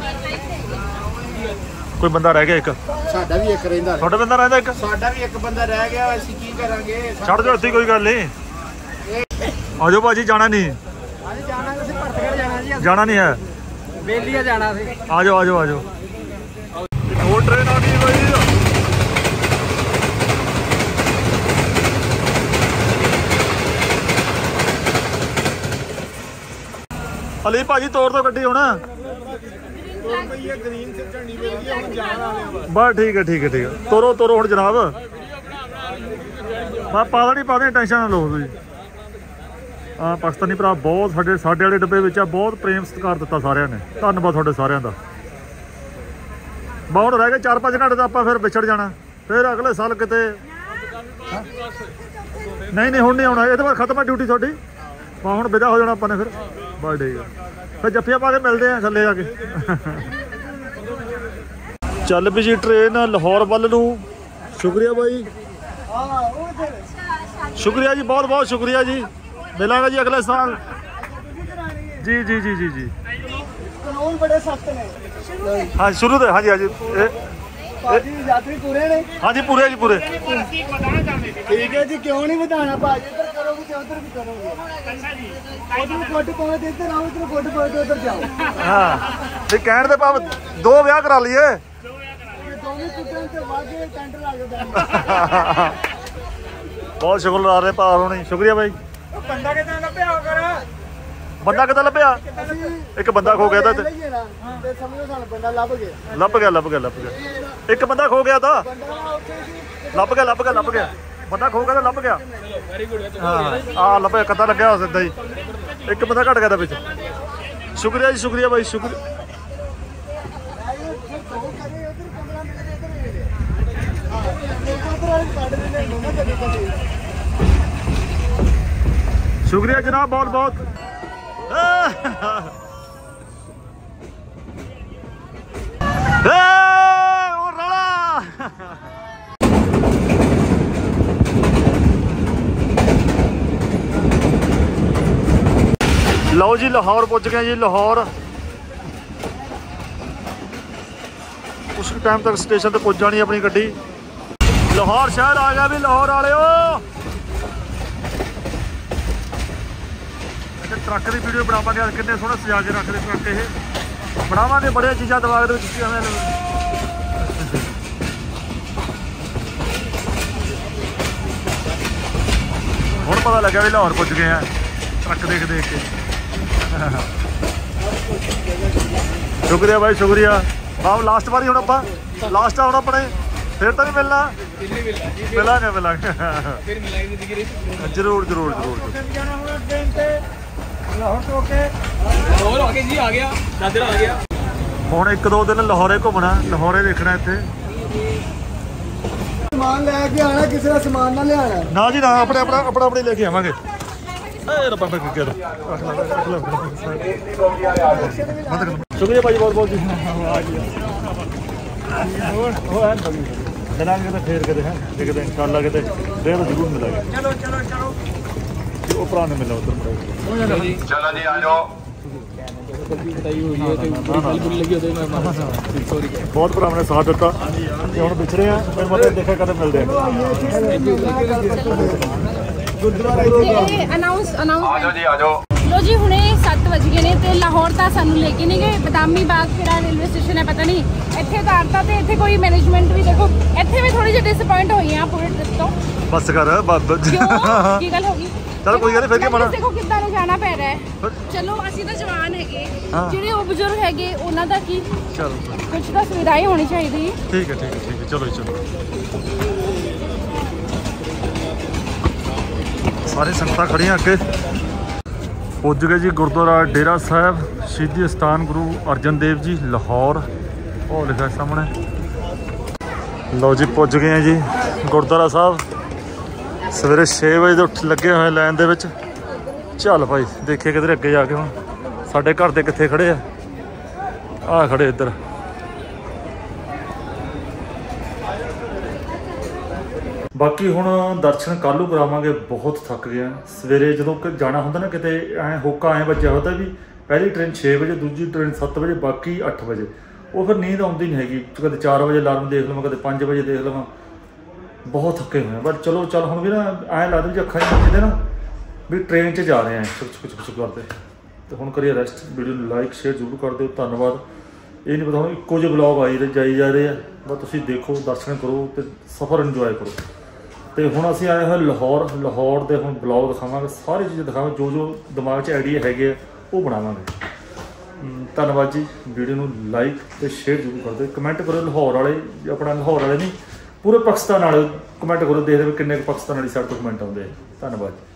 कोई बंदा रह गया एक ਸਾਡਾ ਵੀ ਇੱਕ ਰਹਿੰਦਾ छोटा बंदा रहता एक ਸਾਡਾ ਵੀ ਇੱਕ ਬੰਦਾ ਰਹਿ ਗਿਆ ਅਸੀਂ ਕੀ ਕਰਾਂਗੇ छड़ दो इतनी कोई गल नहीं आ जाओ भाजी जाना नहीं ਅਸੀਂ ਜਾਣਾ ਅਸੀਂ ਭਰਤਗੜ ਜਾਣਾ ਜੀ जाना नहीं है ਬੇਲੀਆ ਜਾਣਾ ਸੀ आ जाओ आ जाओ आ जाओ वो ट्रेन आ गई भाई अली भाजी तोड़ दो गड्डी होना बस ठीक है ठीक है ठीक है तोरो तोरो हुण जनाब मैं पा नहीं पा टेंशन ना लो तुसीं हाँ पाकिस्तानी भरा बहुत साढ़े साढ़े वाले डब्बे विच बहुत प्रेम सत्कार दिता सारिਆਂ ने धन्यवाद तुहाडे सारिਆਂ ਦਾ बहुत रह गए चार पाँच घंटे तो आप फिर विछड़ जाना फिर अगले साल किते नहीं नहीं हुण नहीं आना ये बाद खत्म है ड्यूटी थोड़ी हुण विदा हो जाना अपने फिर बस ठीक है फिर जफ्फियां पा के मिलते हैं थल्ले जाके चल भी जी ट्रेन लाहौर वल नूं शुक्रिया भाई शुक्रिया जी बहुत बहुत शुक्रिया जी मिलांगे जी अगले साल जी जी जी जी जी ਕਾਨੂੰਨ ਬੜੇ ਸਖਤ ਨੇ ਹਾਂ ਸ਼ੁਰੂ ਤੋਂ ਹਾਂਜੀ ਹਾਂਜੀ ਇਹ ਭਾਜੀ ਯਾਤਰੀ ਪੂਰੇ ਨੇ ਹਾਂਜੀ ਪੂਰੇ ਜੀ ਪੂਰੇ ਠੀਕ ਹੈ ਜੀ ਕਿਉਂ ਨਹੀਂ ਵਧਾਣਾ ਭਾਜੀ ਇੱਧਰ ਕਰੋਗੇ ਤੇ ਉੱਧਰ ਵੀ ਕਰੋਗੇ ਅੱਛਾ ਜੀ ਉਧਰ ਕੋਟ ਪਾਵੇ ਤੇ ਇੱਧਰ ਆਓ ਇੱਧਰ ਕੋਟ ਪਾਵੇ ਤੇ ਉੱਧਰ ਜਾਓ ਹਾਂ ਤੇ ਕਹਿਣ ਦੇ ਭਾਵ ਦੋ ਵਿਆਹ ਕਰਾ ਲਈਏ ਦੋਵੇਂ ਕੁੱਟਣ ਤੇ ਵਾਗੇ ਟੈਂਡਰ ਲਾ ਕੇ ਦੇਣਾ ਬਹੁਤ ਸ਼ੁਕਰ ਰਹੇ ਭਾਵ ਹੋਣੀ ਸ਼ੁਕਰੀਆ ਬਾਈ ਬੰਦਾ ਕਿਦਾਂ ਲੱਭਿਆ ਕਰ ਬੰਦਾ ਕਿੱਦਾਂ ਲੱਭਿਆ ਇੱਕ ਬੰਦਾ ਖੋ ਗਿਆ ਤਾਂ ਤੇ ਸਮਝੋ ਸਾਨੂੰ ਬੰਦਾ ਲੱਭ ਗਿਆ ਲੱਭ ਗਿਆ ਲੱਭ ਗਿਆ ਲੱਭ ਗਿਆ ਇੱਕ ਬੰਦਾ ਖੋ ਗਿਆ ਤਾਂ ਲੱਭ ਗਿਆ ਲੱਭ ਗਿਆ ਲੱਭ ਗਿਆ ਬੰਦਾ ਖੋ ਗਿਆ ਤਾਂ ਲੱਭ ਗਿਆ ਵੈਰੀ ਗੁੱਡ ਹਾਂ ਆ ਲੱਭਿਆ ਕੱਦਾ ਲੱਗਿਆ ਸਿੱਧਾ ਹੀ ਇੱਕ ਬੰਦਾ ਘਟ ਗਿਆ ਤਾਂ ਵਿੱਚ ਸ਼ੁਕਰੀਆ ਜੀ ਸ਼ੁਕਰੀਆ ਬਾਈ ਸ਼ੁਕਰੀਆ ਸ਼ੁਕਰੀਆ ਜਨਾਬ ਬਹੁਤ ਬਹੁਤ ਉਹ ਰੌਲਾ ਲਓ ਜੀ ਲਾਹੌਰ ਪਹੁੰਚ ਗਏ ਜੀ ਲਾਹੌਰ ਕੁਛ ਟਾਈਮ ਤੱਕ ਸਟੇਸ਼ਨ ਤੇ ਪਹੁੰਚ ਜਾਣੀ ਆਪਣੀ ਗੱਡੀ ਲਾਹੌਰ ਸ਼ਹਿਰ ਆ ਗਿਆ ਵੀ ਲਾਹੌਰ ਵਾਲਿਓ ਟਰੱਕ ਦੀ ਵੀਡੀਓ ਬਣਾਵਾਂਗੇ ਅੱਜ ਕਿੰਨੇ ਸੋਹਣੇ ਸਜਾ ਕੇ ਰੱਖਦੇ ਟਰੱਕ ਇਹ ਬਣਾਵਾਂਗੇ ਬੜੀਆਂ ਚੀਜ਼ਾਂ ਦਿਮਾਗ ਦੇ ਵਿੱਚ ਹੁਣ ਪਤਾ ਲੱਗਿਆ ਵੀ ਲਾਹੌਰ ਪੁੱਜ ਗਏ ਆ ਟਰੱਕ ਦੇਖ ਦੇਖ ਕੇ ਸ਼ੁਕਰੀਆ ਬਾਈ ਸ਼ੁਕਰੀਆ ਆਹ ਲਾਸਟ ਵਾਰੀ ਹੁਣ ਆਪਾਂ ਲਾਸਟ ਆ ਹੁਣ ਆਪਣੇ ਫਿਰ ਤਾਂ ਨਹੀਂ ਮਿਲਣਾ ਮਿਲਾਂਗੇ ਮਿਲਾਂਗੇ ਜ਼ਰੂਰ ਜ਼ਰੂਰ ਜ਼ਰੂਰ ਲਾਹੌਰ ਤੋਂ ਕੇ ਲਾਹੌਰ ਆ ਕੇ ਜੀ ਆ ਗਿਆ ਦਾਦਰ ਆ ਗਿਆ ਹੁਣ ਇੱਕ ਦੋ ਦਿਨ ਲਾਹੌਰੇ ਘੁੰਮਣਾ ਲਾਹੌਰੇ ਦੇਖਣਾ ਇੱਥੇ ਸਮਾਨ ਲੈ ਕੇ ਆਣਾ ਕਿਸੇ ਦਾ ਸਮਾਨ ਨਾ ਲਿਆਣਾ ਨਾ ਜੀ ਨਾ ਆਪਣੇ ਆਪਣਾ ਆਪਣਾ ਆਪਣੇ ਲੈ ਕੇ ਆਵਾਂਗੇ ਏ ਰੱਬਾ ਮੈਂ ਕੀ ਸ਼ੁਕਰੀਆ ਭਾਈ ਬਹੁਤ ਬਹੁਤ ਜੀ ਹੋਰ ਹੋਰ ਮਿਲਾਂਗੇ ਤਾਂ ਫੇਰ ਕਦੇ ਹੈ ਕਿਤੇ ਇਨਸ਼ਾਅੱਲਾ ਕਿਤੇ ਫੇਰ ਜ਼ਰੂਰ ਮਿਲਾਂਗੇ ਚਲੋ ਚਲੋ ਚਲੋ ਉਹ ਭਰਾ ਨੇ ਮਿਲਣਾ ਉੱਧਰ ਚਲੋ ਜੀ ਆ ਜਾਓ ਬਹੁਤ ਭਰਾ ਨੇ ਸਾਥ ਦਿੱਤਾ ਤੇ ਹੁਣ ਵਿਛੜੇ ਆ ਮੈਂ ਮਤਲਬ ਦੇਖਿਆ ਕਦੇ ਮਿਲਦੇ ਆ ਅਨਾਉਂਸ ਅਨਾਉਂਸ ਆ ਜਾਓ ਜੀ ਆ ਜਾਓ ਲੋ ਜੀ ਹੁਣੇ ਸੱਤ ਵਜ ਗਏ ਨੇ ਤੇ ਲਾਹੌਰ ਤਾਂ ਸਾਨੂੰ ਲੈ ਕੇ ਨਹੀਂ ਗਏ ਬਦਾਮੀ ਬਾਗ ਕਿਹੜਾ ਰੇਲਵੇ ਸਟੇਸ਼ਨ ਹੈ ਪਤਾ ਨਹੀਂ ਇੱਥੇ ਉਤਾਰਤਾ ਤੇ ਇੱਥੇ ਕੋਈ ਮੈਨੇਜਮੈਂਟ ਵੀ ਦੇਖੋ ਇੱਥੇ ਵੀ ਥੋੜੀ ਜਿਹੀ ਡਿਸਪਾਇੰਟ ਹੋਈ ਆ ਪੂਰੇ ਟ੍ਰਿਪ ਤੋਂ ਬਸ ਕਰ ਬਾਬਾ ਕਿਉਂ ਕੀ ਗੱਲ ਹੋ ਗਈ ਚਲ ਕੋਈ ਗੱਲ ਨਹੀਂ ਫਿਰ ਕੀ ਬਣਾ ਦੇਖੋ ਕਿੱਦਾਂ ਨੂੰ ਜਾਣਾ ਪੈ ਰਿਹਾ ਹੈ ਚਲੋ ਅਸੀਂ ਤਾਂ ਜਵਾਨ ਹੈਗੇ ਜਿਹੜੇ ਉਹ ਬਜ਼ੁਰਗ ਹੈਗੇ ਉਹਨਾਂ ਦਾ ਕੀ ਚਲੋ ਕੁਝ ਤਾਂ ਸੁਵਿਧਾ ਹੀ ਹੋਣੀ ਚਾਹੀਦੀ ਠੀਕ ਹੈ ਠੀਕ ਹੈ ਠੀਕ ਹੈ ਚਲੋ ਚਲੋ ਸਾਰੇ ਸੰਗਤਾਂ ਖੜੀਆਂ ਅੱਗੇ ਪੁੱਜ ਗਏ ਜੀ ਗੁਰਦੁਆਰਾ ਡੇਰਾ ਸਾਹਿਬ ਸ਼ਹੀਦੀ ਅਸਥਾਨ ਗੁਰੂ ਅਰਜਨ ਦੇਵ ਜੀ ਲਾਹੌਰ ਉਹ ਲਿਖਿਆ ਸਾਹਮਣੇ ਲਓ ਜੀ ਪੁੱਜ ਗਏ ਆ ਜੀ ਗੁਰਦੁਆਰਾ ਸਾਹਿਬ ਸਵੇਰੇ ਛੇ ਵਜੇ ਦੇ ਉੱਠ ਲੱਗੇ ਹੋਏ ਲਾਈਨ ਦੇ ਵਿੱਚ ਚੱਲ ਭਾਈ ਦੇਖੀਏ ਕਿਧਰ ਅੱਗੇ ਜਾ ਕੇ ਹੁਣ ਸਾਡੇ ਘਰ ਦੇ ਕਿੱਥੇ ਖੜੇ ਆ ਆਹ ਖੜੇ ਇੱਧਰ ਬਾਕੀ ਹੁਣ ਦਰਸ਼ਨ ਕੱਲ੍ਹ ਕਰਾਵਾਂਗੇ ਬਹੁਤ ਥੱਕ ਗਿਆ ਸਵੇਰੇ ਜਦੋਂ ਜਾਣਾ ਹੁੰਦਾ ਨਾ ਕਿਤੇ ਐਂ ਹੋਕਾ ਐਂ ਵੱਜਿਆ ਹੁੰਦਾ ਵੀ ਪਹਿਲੀ ਟ੍ਰੇਨ ਛੇ ਵਜੇ ਦੂਜੀ ਟ੍ਰੇਨ ਸੱਤ ਵਜੇ ਬਾਕੀ ਅੱਠ ਵਜੇ ਉਹ ਫਿਰ ਨੀਂਦ ਆਉਂਦੀ ਨਹੀਂ ਹੈਗੀ ਕਦੇ ਚਾਰ ਵਜੇ ਅਲਾਰਮ ਦੇਖ ਲਵਾਂ ਕਦੇ ਪੰਜ ਵਜੇ ਦੇਖ ਲਵਾਂ ਬਹੁਤ ਥੱਕੇ ਹੋਏ ਪਰ ਚਲੋ ਚੱਲ ਹੁਣ ਵੀ ਨਾ ਐਂ ਲੱਗਦਾ ਵੀ ਅੱਖਾਂ ਨਹੀਂ ਮੱਚਦੇ ਨਾ ਵੀ ਟ੍ਰੇਨ 'ਚ ਜਾ ਰਹੇ ਆ ਛੁਕ ਛੁਕ ਛੁਕ ਛੁਕ ਕਰਦੇ ਤੇ ਹੁਣ ਕਰੀਏ ਰੈਸਟ ਵੀਡੀਓ ਨੂੰ ਲਾਈਕ ਸ਼ੇਅਰ ਜ਼ਰੂਰ ਕਰ ਦਿਓ ਧੰਨਵਾਦ ਇਹ ਨਹੀਂ ਪਤਾ ਹੁਣ ਇੱਕੋ ਜਿਹੇ ਬਲੌਗ ਆਈ ਜਾਈ ਜਾ ਰਹੇ ਆ ਬਸ ਤੁਸੀਂ ਦੇਖੋ ਦਰਸ਼ਨ ਕਰੋ ਤੇ ਸਫ਼ਰ ਇੰਜੋਏ ਕਰੋ ਤੇ ਹੁਣ ਅਸੀਂ ਆਏ ਹੋਏ ਲਾਹੌਰ ਲਾਹੌਰ ਦੇ ਹੁਣ ਬਲੌਗ ਦਿਖਾਵਾਂਗੇ ਸਾਰੀ ਚੀਜ਼ਾਂ ਦਿਖਾਵਾਂਗੇ ਜੋ ਜੋ ਦਿਮਾਗ 'ਚ ਆਈਡੀਆ ਹੈਗੇ ਆ ਉਹ ਬਣਾਵਾਂਗੇ ਧੰਨਵਾਦ ਜੀ ਵੀਡੀਓ ਨੂੰ ਲਾਈਕ ਤੇ ਸ਼ੇਅਰ ਜ਼ਰੂਰ ਕਰ ਦਿਓ ਕਮੈਂਟ ਕਰੋ ਲਾਹੌਰ ਵਾਲੇ ਆਪਣਾ ਲਾਹੌਰ ਵਾਲੇ ਨਹੀਂ ਪੂਰੇ ਪਾਕਿਸਤਾਨ ਵਾਲੇ ਕਮੈਂਟ ਕਰੋ ਦੇਖਦੇ ਕਿੰਨੇ ਕੁ ਪਾਕਿਸਤਾਨ ਵਾਲੀ ਸਾਈਡ ਤੋਂ ਕਮੈਂਟ ਆਉਂਦੇ ਆ ਧੰਨਵਾਦ